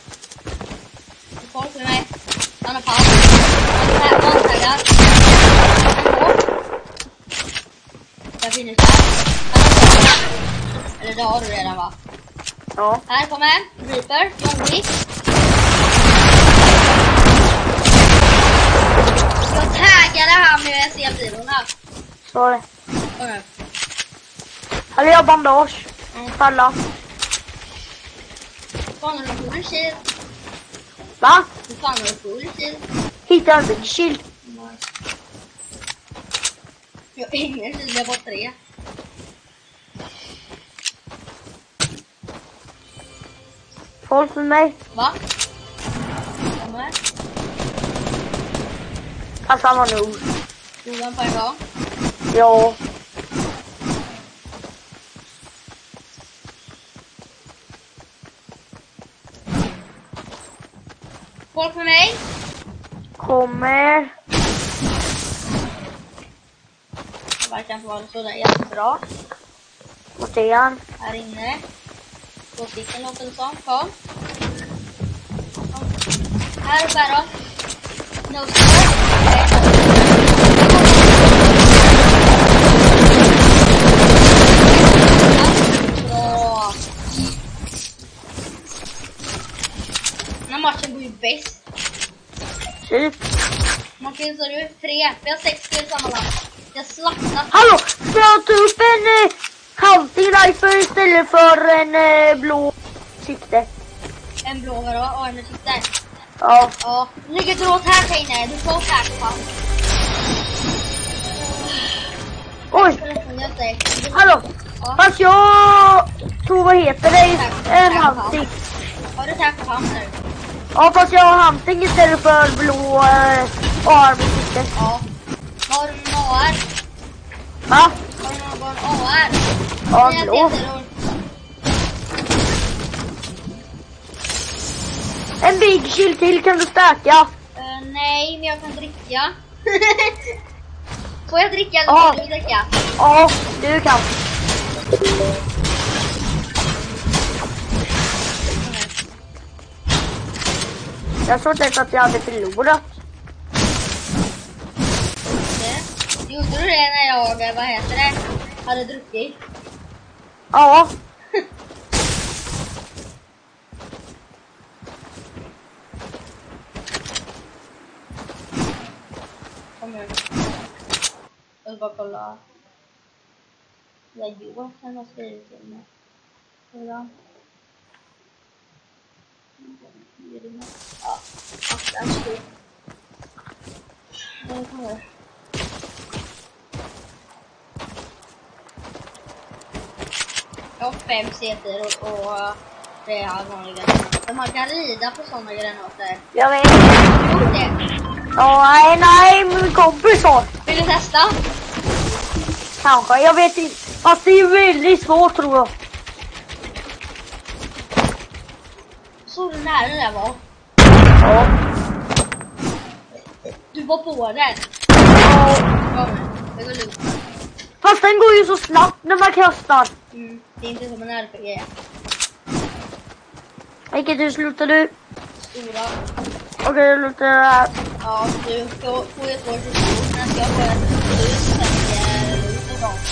Folk med mig. Han har paus. Han har vantaggar. Jag finner så här. Eller det har du redan, va? Ja. Här kommer en. Reaper. John Wick. Jag taggade han med S E-bilorna. Så var det. Kom nu. Eller jag har bandage. Mm. Falla. Fan, har du full shield? Va? Hur fan har du full shield? Hitta en big shield. Jag har ingen shield, jag har bara tre. Folk med mig. Va? Kommer. Fast han var nog. Gjorde han på en gång? Ja. Folk med mig? Kommer. Det verkar inte vara sådär jättebra. Vart är han? Här inne. Två stycken låter det som. Kom. Kom. Här uppe då. No sir. Bra. Den här matchen går ju bäst. Typ. Martin, så du tre. Vi har sex spel sammanlagt. Jag slappnat. Hallå, ska jag ta upp en eh, hunting rifle istället för en eh, blå sikte? En blå vadå? Och en sikte. Ja. Ja. Ligger du åt här inne? Du får här på fan. Oj, Jag säger. hallå. Ja. Fast jag tror, vad heter det? En hunting. Har du tagit på nu? Ja, fast jag har hunting istället för blå eh, armsikte. Ja. Har du någon A R? Va? Har du någon A R? Ja, Nya blå. T-seror. En big chill till, kan du stärka? Uh, nej, men jag kan dricka. Får jag dricka eller Ja. får du dricka? Ja, du kan. Jag trodde inte att jag hade förlorat. Det. Gjorde du det när jag, vad heter det, hade druckit? Ja. Kom igen. Jag ska bara kolla. Vad Johan har skrivit till mig. Hurra. Ja, det är stort. Det kommer. Jag har fem seter och, och det är här vanliga. Men man kan rida på sådana granater. Jag vet. Gjorde det? Ja, nej, nej, min kompis har. Vill du testa? Kanske, jag vet inte. Fast det är väldigt svårt, tror jag. Så du nära det där var? Ja. Du var på den. Ja. Ja, det går lugnt. Fast den går ju så snabbt när man kastar. Mm, det är inte som en R P G. Vilket hur slutar du? Stora. Okej, jag slutar här. Ja, du får få ett år till stor. Men jag får ett tänker en gång.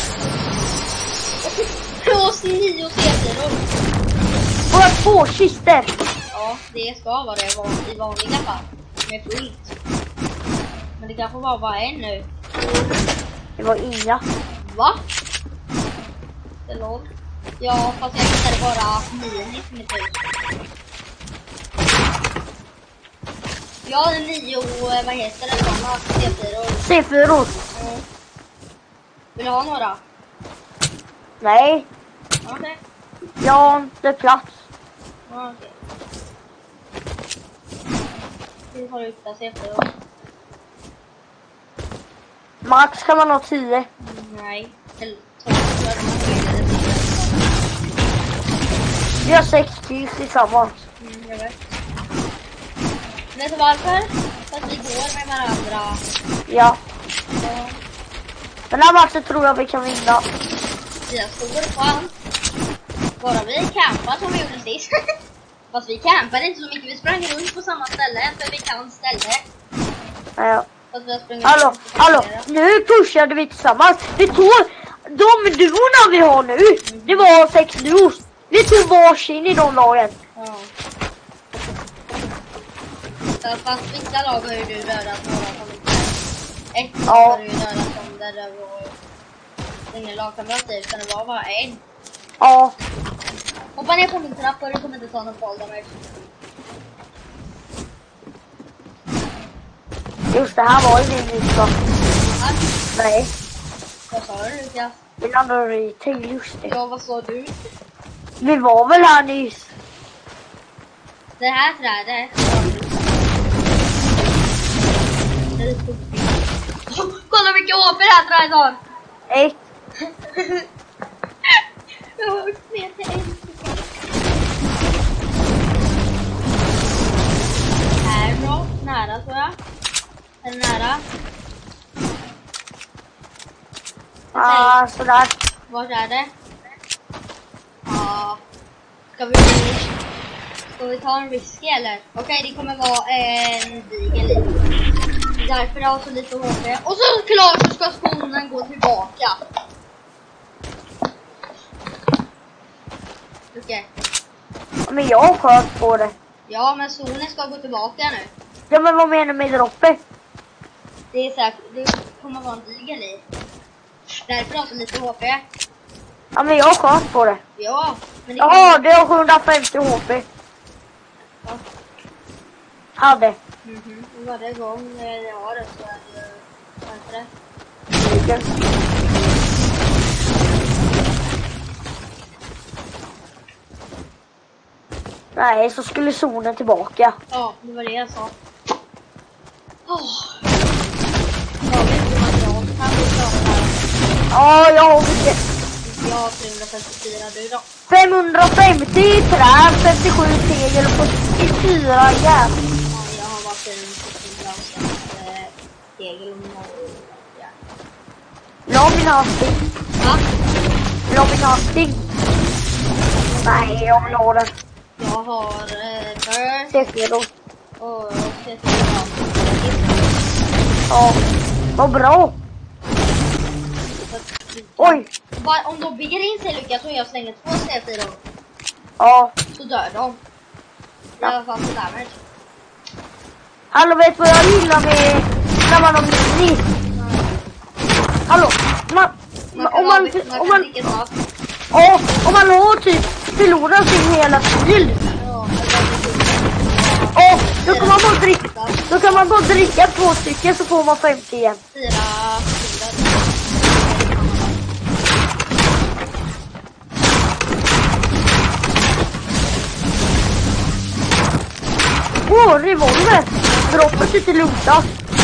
Plus nio seter. Och jag två kister. Ja, det ska vara det van- i vanliga fall. Med fullt. Men det kanske bara var en nu. Det var inga. Va? Det är låg. Ja, fast jag hittade bara nio i mitt hus. Jag hade nio, vad heter det, sådana C fyra. C fyra. Mm. Vill du ha några? Nej, Okej. Okay. jag har inte plats. Ja, okej. Vi har ut där C fyra. Max kan man ha tio. Mm, nej. Eller tolv. Jag har de Vi har sex kills tillsammans. Mm, jag vet. Vet du varför? För att vi går med varandra. Ja. Ja. Den här matchen tror jag vi kan vinna. Vi har stor chans. Bara vi campar som vi gjorde sist. Fast vi campade inte så mycket. Vi sprang runt på samma ställe. För vi kan ställe. Ja. Fast vi har sprungit Hallå, runt på hallå. flera. Nu pushade vi tillsammans. Vi tog de duorna vi har nu. Det var sex duos. Vi tog varsin i de lagen. Ja. Så fast vissa lag har ju du dödat några som inte. Ett lag Ja. har du ju dödat som där det var ingen lagkamrat typ. Utan det var bara en. Ja. Hoppa ner på min trapp och du kommer inte ta någon fall damage. Just det här var ju min nytta. Ja. Nej. Vad sa du Lukas? Vi landade i till, just det. Ja, vad sa du? Vi var väl här nyss. Det här trädet. Kolla vilka åper det här trädet har! Ett. Jag har upp ner till en. Här bra, nära tror jag. Är det nära? Ah, sådär. Vart är det? Ja. Ska vi bli... Ska vi ta en risky eller? Okej, okay, det kommer vara en digel i. Därför jag har så lite H P. Och så klart så ska skonen gå tillbaka. Okej. Okay. Men jag har sköt på det. Ja, men zonen ska gå tillbaka nu. Ja, men vad menar du med droppet? Det är säkert, det kommer vara en digel i. Därför har jag så lite H P. Ja, men jag har sköt på det. Ja, men det ja, det har sjuhundrafemtio H P. Ja. Hade. Mhm. Varje gång jag har det så är det... Vad heter det? Nej, så skulle zonen tillbaka. Ja, det var det jag sa. Åh. Jag vet inte vad jag kan klara det här. Ja, jag har mycket. Jag har trehundrafemtiofyra, du då? femhundrafemtio trä, femtiosju tegel och fyrtiofyra järn. Ja, jag har varit en fyrtiofyra tegel och noll järn. Laminasting. Va? Laminasting. Nej, jag vill ha den. Jag har eh, burst Tegel och... och fyrtiofyra. Ja, vad bra. Oj. Bara, om de bygger in sig Lukas och jag slänger två C fyra Ja. så dör de. Det är i alla fall så damage. Hallå, vet vad jag gillar med när man har mini? Hallå, man, Man om man, av, man om kan man, dricka snabbt. ja, om man har typ förlorat sin hela bil. Ja, Ja, då kan man bara dricka, då kan man bara dricka två stycken så får man femtio igen. fyra fyra. Åh, oh, revolver. Droppet inte lutas.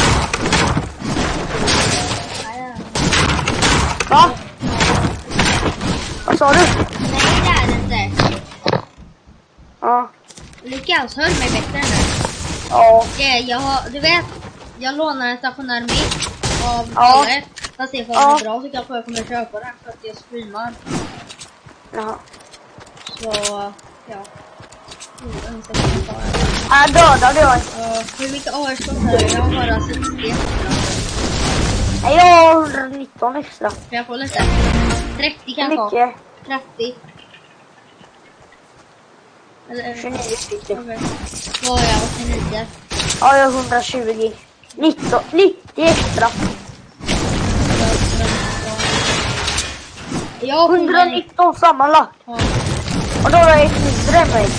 Va? Vad sa du? Nej, det är det inte. Ja. Lukas, hör mig bättre nu. Ja. Okay, jag har, du vet, jag lånar en stationär mick av Ja. Kalle. Fast det är för Ja. att bra så kanske jag kommer köpa den för att jag streamar. Jaha. Så, ja. Mm, så kan jag ta den. Jag dödade jag. Uh, hur mycket A R skott har jag? Jag har bara sextio extra. Nej, jag har etthundranitton extra. För jag får lite. trettio kan jag få. Mycket. trettio. Eller, tjugonio stycken. okej. Då har jag åttionio. Ja, jag har etthundratjugo. nitton, nittio extra. Jag har etthundranitton sammanlagt. Ja. Och då har jag ett mindre än mig.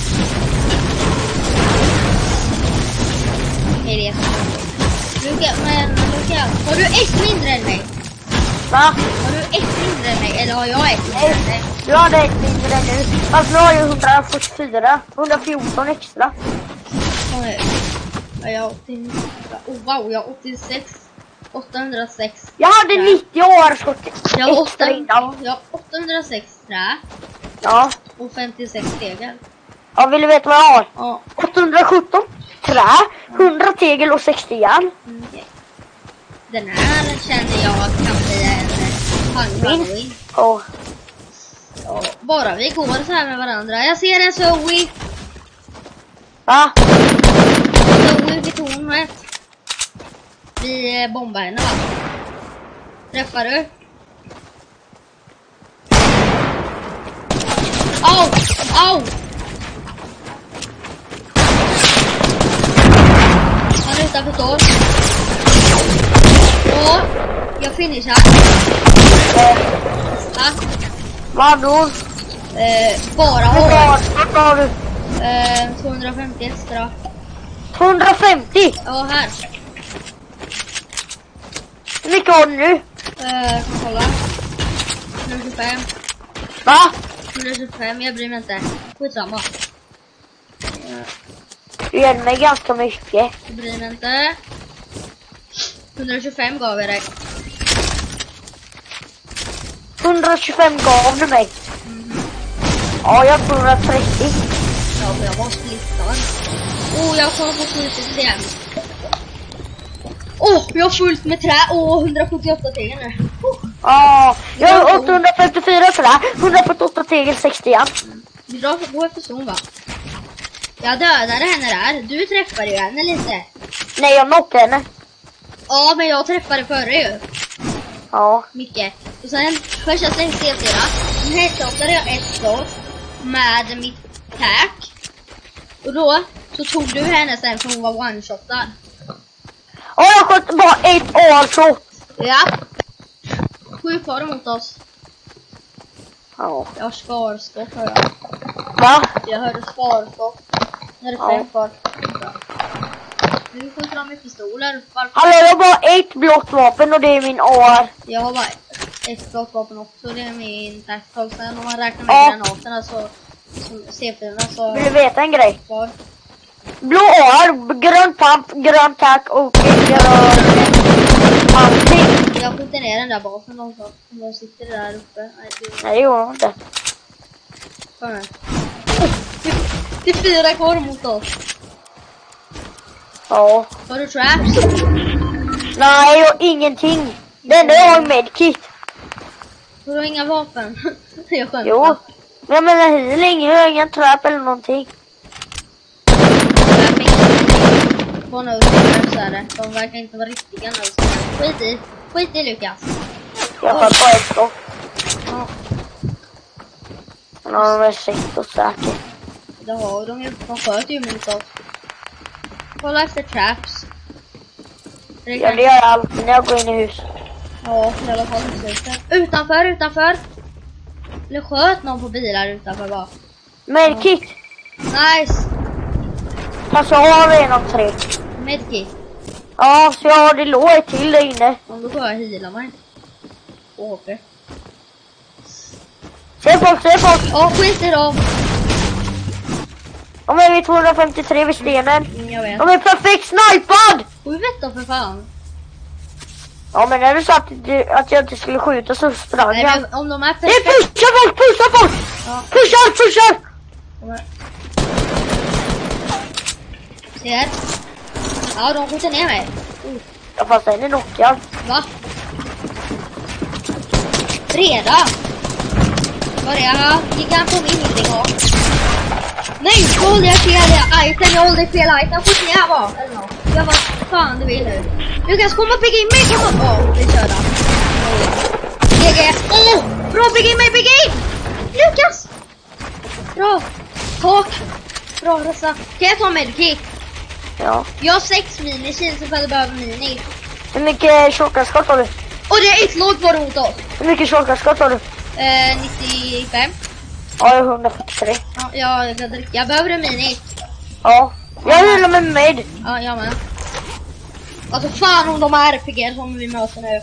Det är det. Lukas, men Lukas, har du ett mindre än mig? Va? Har du ett mindre än mig? Eller har jag ett mindre än dig? Du hade ett mindre nu. Fast nu har jag etthundrafyrtiofyra. etthundrafjorton extra. Oj. Ja, jag har åttio. Oh, wow, jag har åttiosex. åttahundrasex. Jag hade nittio år skott Jag har, extra åtta, innan. jag har åttahundrasex trä Ja. och femtiosex tegel. Ja, vill du veta vad jag har? Ja. åttahundrasjutton trä, hundra tegel och sextio järn. Mm, okay. Den här känner jag kan bli en halloween. Ja. Ja, bara vi går så här med varandra. Jag ser en Zoe. Va? Zoe vid tornet. Vi eh, bombar henne, va? Träffar du? Au! Au! Han är utanför stål. Och jag finishar. Ja. Vadå? Eh, bara Vad har vad har du? eh, tvåhundrafemtio extra. tvåhundrafemtio? Ja, här. Hur mycket har du nu? Eh, kolla. etthundratjugofem. Va? etthundratjugofem, jag bryr mig inte. Skitsamma. Du ger mig ganska mycket. Jag bryr mig inte. etthundratjugofem gav jag dig. etthundratjugofem gav du mig. Mm-hmm. Ja, jag har etthundratrettio. Ja, men jag var splittad. Oh, jag kommer få skjutit igen. Åh, oh, jag har fullt med trä. Åh, oh, hundrasjuttioåtta tegel nu. Oh. Ja, jag har åttahundrafemtiofyra trä, etthundrafyrtioåtta tegel, sextio järn. Vi drar gå efter zon, va? Jag dödade henne där. Du träffade ju henne lite. Nej, jag knockade henne. Ja, men jag träffade förra ju. Ja. Mycket. Och sen första slängde C fyra. Sen headshotade jag ett skott med mitt tack. Och då så tog du henne sen för hon var one-shotad. Och jag sköt bara ett all-shot. Ja. Sju kvar mot oss. Ja. Jag har sparskott hör jag. Va? Jag hörde sparskott. Nu är det Ja. fem kvar. Nu skjuter de med pistoler. Varför? Hallå, jag har bara ett blått vapen och det är min A R. Jag har bara ett blått vapen också. Det är min tactical. Sen om man räknar med Ja. granaterna så... C fyra så... Vill du veta en grej? Kvar. Blå A R, grön pump, grön tack och grön allting. Jag skjuter ner den där basen också. De sitter där uppe. Nej, det... Nej, det gjorde hon inte. Kom här. Det är fyra kvar mot oss. Ja. Har du traps? Nej, jag har ingenting. Det enda jag har är medkit. Du har inga vapen. Jag skämtar. Jo. Men jag menar healing, jag har ingen trap eller någonting. Jag fick inte på no-scanners så är det. De verkar inte vara riktiga no-scanners. Skit i. Skit i Lukas. Jag har bara ett skott. Ja, Men de har väl sett och säkert. det har de ju. De sköt ju mot oss. Kolla efter traps. Det Ja, det gör jag alltid när jag går in i hus. Ja, i alla fall huset. Utanför, utanför. Eller sköt någon på bilar utanför bara. Medkit. Nice. Fast jag har redan tre. Medkit. Ja, så jag har det låg ett till där inne. Om då får jag heala mig. Och H P. Se folk, se folk. Ja, skit i dem. De är vid tvåhundrafemtiotre vid stenen. Mm, jag vet. De är perfekt snipad! Skjut då för fan. Ja, men när du sa att, du, att jag inte skulle skjuta så sprang Nej, jag. men om de är Det är perfekt. pusha folk, pusha folk! Ja. Pushar, pushar! De är... Ser. Ja, de skjuter ner mig. Uh, Ja, fast den är knockad. va? Redan? Var är jag? Gick han på min ingenting av? Nej, så håller jag fel item. Jag håller fel item. Skjut ner här var. Eller något. Jag vad fan du vill nu. Lukas, kom och pigga in mig. Kom och... Åh, oh, vi kör då. G G. Åh, oh, bra pigga in mig, pigga in! Lukas! Bra. Tak. Bra, rösta. Kan jag ta medkit? Ja. Jag har sex mini-kil så jag behöver mini. Hur mycket shotgun-skott har du? Och det är ett lag kvar mot oss. Hur mycket shotgun-skott har du? Eh, nittiofem. Ja, jag har hundrafyrtiotre. Ja, jag ska dricka. Jag behöver en mini. Ja. Jag gillar med med. Ja, jag med. Alltså fan om de är R P G som vi möter nu.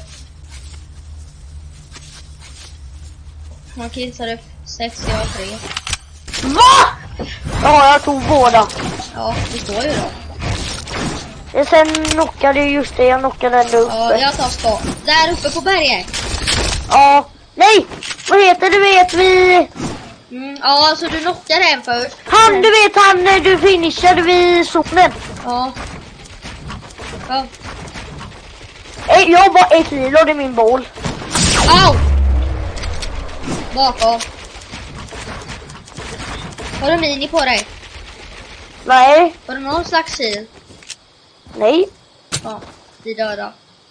Man killsar upp sex, jag har tre. Va? Ja, jag tog båda. Ja, det står ju då. Jag sen knockade jag just det, jag knockade den där uppe. Ja, jag tar skott. Där uppe på berget. Ja. Nej! Vad heter du vet vi? Mm, ja, så du knockar en först. Han, du vet han när du finishade vid zonen. Ja. Ja. Eh, Jag har bara ett liv och det är min boll. Au! Bakom. Har du mini på dig? Nej, Har du någon slags kil? nej. Ja, vi döda.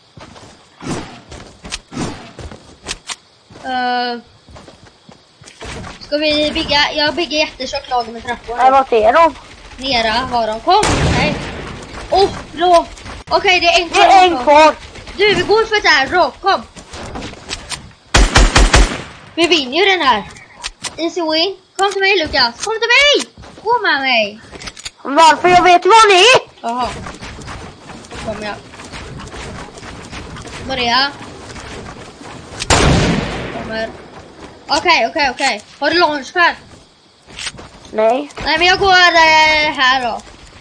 Uh, ska vi bygga? Jag bygger jättetjockt lager med trappor. Nej, vad är de? Nera var de kom. Nej. Åh, oh, bra. Okej, okay, det är en Det är en kvar. Du, vi går för det här. Bra, kom. Vi vinner ju den här. Easy win. Kom till mig, Lukas. Kom till mig. Gå med mig. Varför? Jag vet var ni är. Jaha. Kom jag. Börja. Kommer. Okej, okej, okej. Har du launchpad? Nej. Nej, men jag går äh, här då.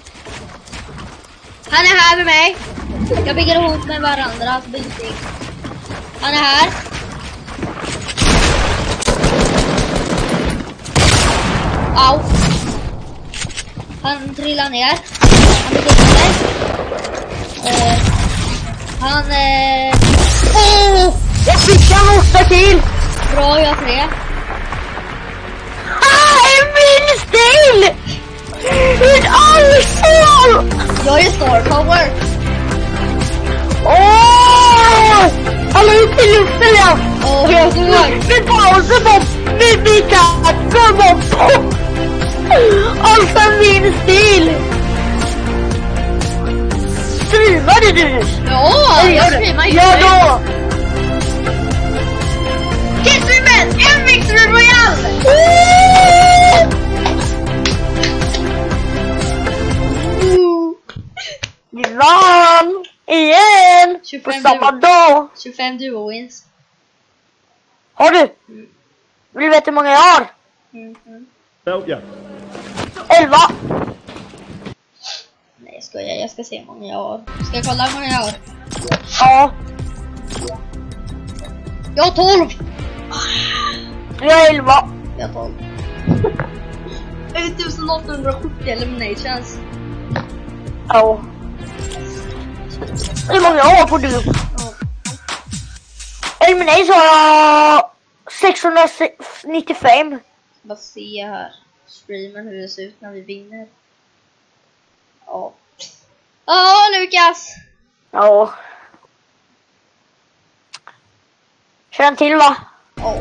Han är här med mig. Jag bygger ihop med varandra. Så bygger. Han är här. Au. Han trillar ner. Han bygger upp mig. Uh, han... Uh... Oh! Jag fick en åtta till. Bra, jag har tre. Ah, en min stil! It all fall! Jag är star power. Åh! Alla upp i luften ja! Åh, jag såg. Vi pausar bara. Vi byter. Gå bort. Alltså min stil. Streamade du nyss? Ja, jag streamar ju. Ja då! Kissman! En Victory Royale! Vi vann! Igen! På tjugofem samma duo. dag! tjugofem duo wins. Har du? Mm. Vill du veta hur många jag har? Mm -hmm. Help ya. Elva! Nej, jag skojar. Jag ska se hur många jag har. Ska jag kolla hur många jag har? Ja. Jag har tolv! Jag har elva. Jag har tolv. tusen åttahundrasjuttio eliminations. Ja. Hur många jag har på du? Ja. Elimination har jag sexhundranittiofem. Bara se här. Streamen hur det ser ut när vi vinner. Ja. Ja, Lukas! Ja. Kör en till va? Ja.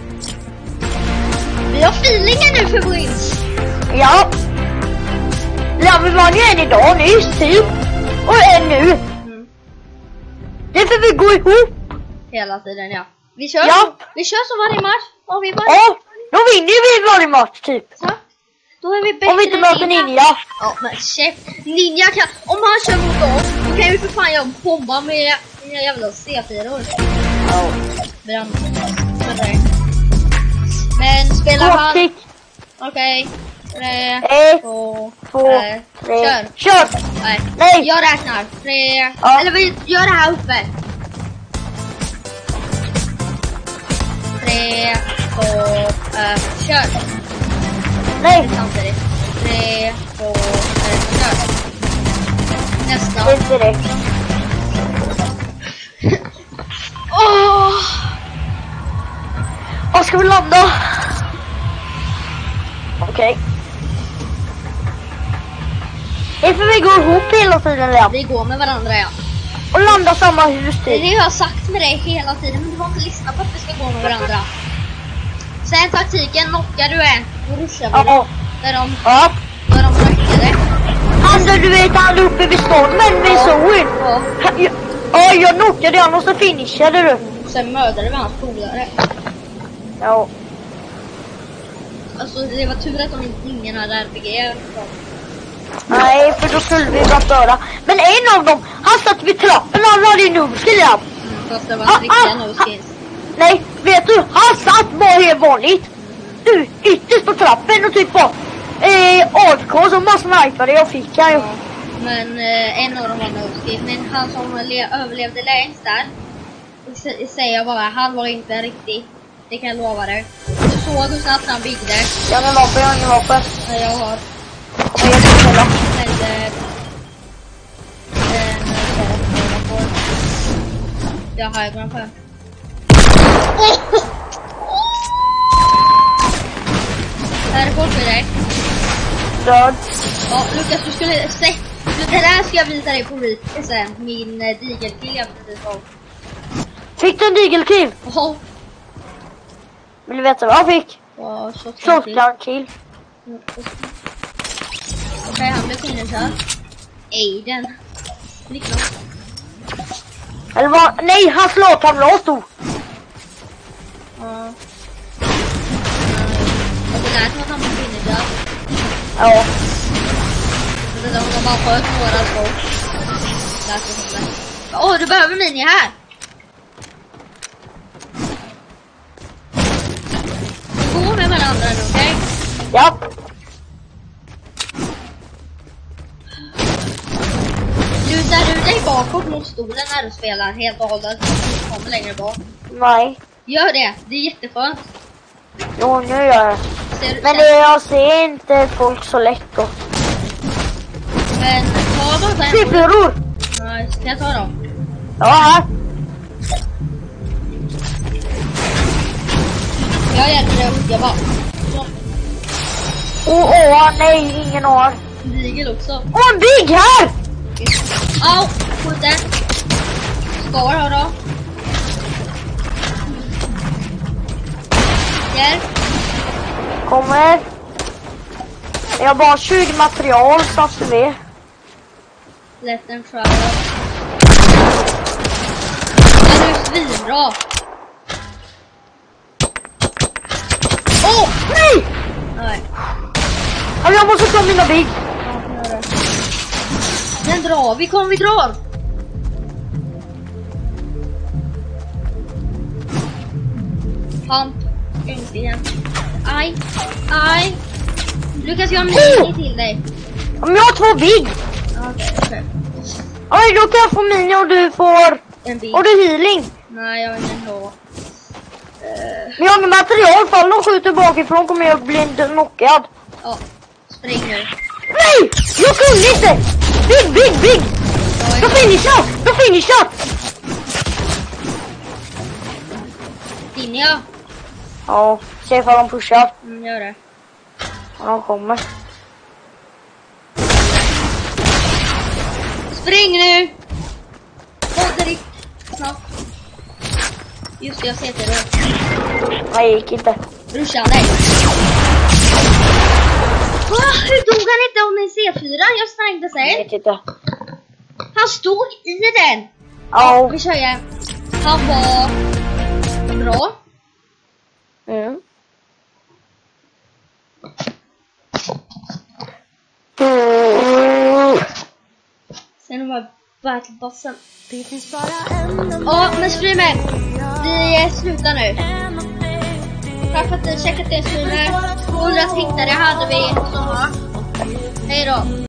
Vi har feelingen nu för wins. Ja. Ja, vi vann ju en idag nyss typ. Och en nu. Mm. Det är för vi går ihop. Hela tiden, ja. Vi kör, Ja. vi kör som varje match. Och vi bara... Ja, då vinner vi varje match typ. Så. Då är vi bättre Om vi inte än möter Ninja. Ja, men chef. Ninja kan... Om han kör mot oss, då kan vi för fan jag bomba med mina jävla C fyra-or. Ja. Brand. Men spelar han... Okej. Okej. Tre, Ett, två, två, tre. tre. Kör. Kör. Nej. Nej. Jag räknar. Tre. Ja. Eller vi gör det här uppe. Tre, två, äh, kör. Nej. Samtidigt. Tre, två, ett, kör. Nästa. Det är direkt. Åh! Var ska vi landa? Okej. Okay. Det är för vi går ihop hela tiden ja. Vi går med varandra, ja. Och landa samma hus Det är typ. det jag har sagt med dig hela tiden, men du har inte lyssnat på att vi ska gå med varandra. Sen taktiken, knockar du en, då ruschar vi Ja. där de, Ja. där de rackade. Han där du vet han uppe vid stormen vid Zoen. Ja. Ja, ja, jag knockade han och så finishade du. Sen mördade vi hans polare. Ja. Alltså det var tur att de inte, ingen hade R P G. Nej, för då skulle vi bara döda. Men en av dem, han satt vid trappen och han hade en nubbskill. Mm, fast det var Ah, riktiga ah. no-skins. Nej, vet du, han satt bara helt vanligt. Du, ytterst på trappen och typ bara eh, A F K som bara snipade jag fick han ju. Ja. Men eh, en av dem var no-skin. Men han som le- överlevde längst där, s- säger jag bara, han var inte riktig. Det kan jag lova dig. Du såg hur snabbt han byggde. Jag har ingen vapen, jag har ingen vapen. Nej, jag har. Och jag ska ställa. Med eh, en sak jag har high ground på. Oh! Här är folk med dig. Död. Ja, Lukas, du skulle se. Det där ska jag visa dig på Reaper sen. Min eh, digelkill jag precis har. Fick du en digelkill? Ja, Vill du veta vad jag fick? ja, shotgun kill. Shotgun kill. Mm, Okej, han blev finishad. Aiden. Liknande. Eller vad? Nej, han slår kamrat då. Ja. Och det lät som att han blev finishad. Ja. Det där var bara sköt några skott. Lät det som det. Åh, du behöver mini här. Gå med varandra nu, okej? Ja. Lutar du dig bakåt mot stolen när du spelar helt och hållet? Du kommer längre bak. Nej. Gör det, det är jätteskönt. Jo, nu gör jag. Ser du? Men det, jag ser inte folk så lätt då. Men ta bara en. Siffror! Nej, ska jag ta dem? Ja, här. Jag hjälper dig att hugga bara. Så. Åh, åh, nej, ingen har. Beagle också. Åh, en big här! Au, skjuter. Skar har då. Hjälp. Kommer. Jag har bara tjugo material, så att vi. Let them try. Det är svinbra. Åh, oh, nej! Nej. Alltså, jag måste ta mina big. Ja, gör det. Den drar vi, kom vi drar. Pump. Äntligen. Aj, aj. Lukas, jag har mini till dig. Om jag har två big. Okej, okej. Oj, då kan jag få mini och du får... En bil. Och du healing. Nej, jag vill inte ha. Uh, Men jag har inget material, fall de skjuter bakifrån kommer jag bli knockad. ja, spring nu. Nej! Jag kunde inte! Big, big, big! De finishar! De finishar! Vinner jag? Ja, se ifall de pushar. Mm, gör det. Och de kommer. Spring nu! Gå direkt. Snabbt. Just det, jag ser till då. Nej, jag gick inte. Brorsan, nej. Oh, hur dog han inte om en C fyra? Jag stängde Jag sen. vet inte. Han stod i den. Ja. Vi kör igen. Han var bra. Mm. Sen var battlebossen. Ja, men streamen. Vi slutar nu. Tack för att du checkat det, streamer. hundra tittare hade vi som var. Hej då.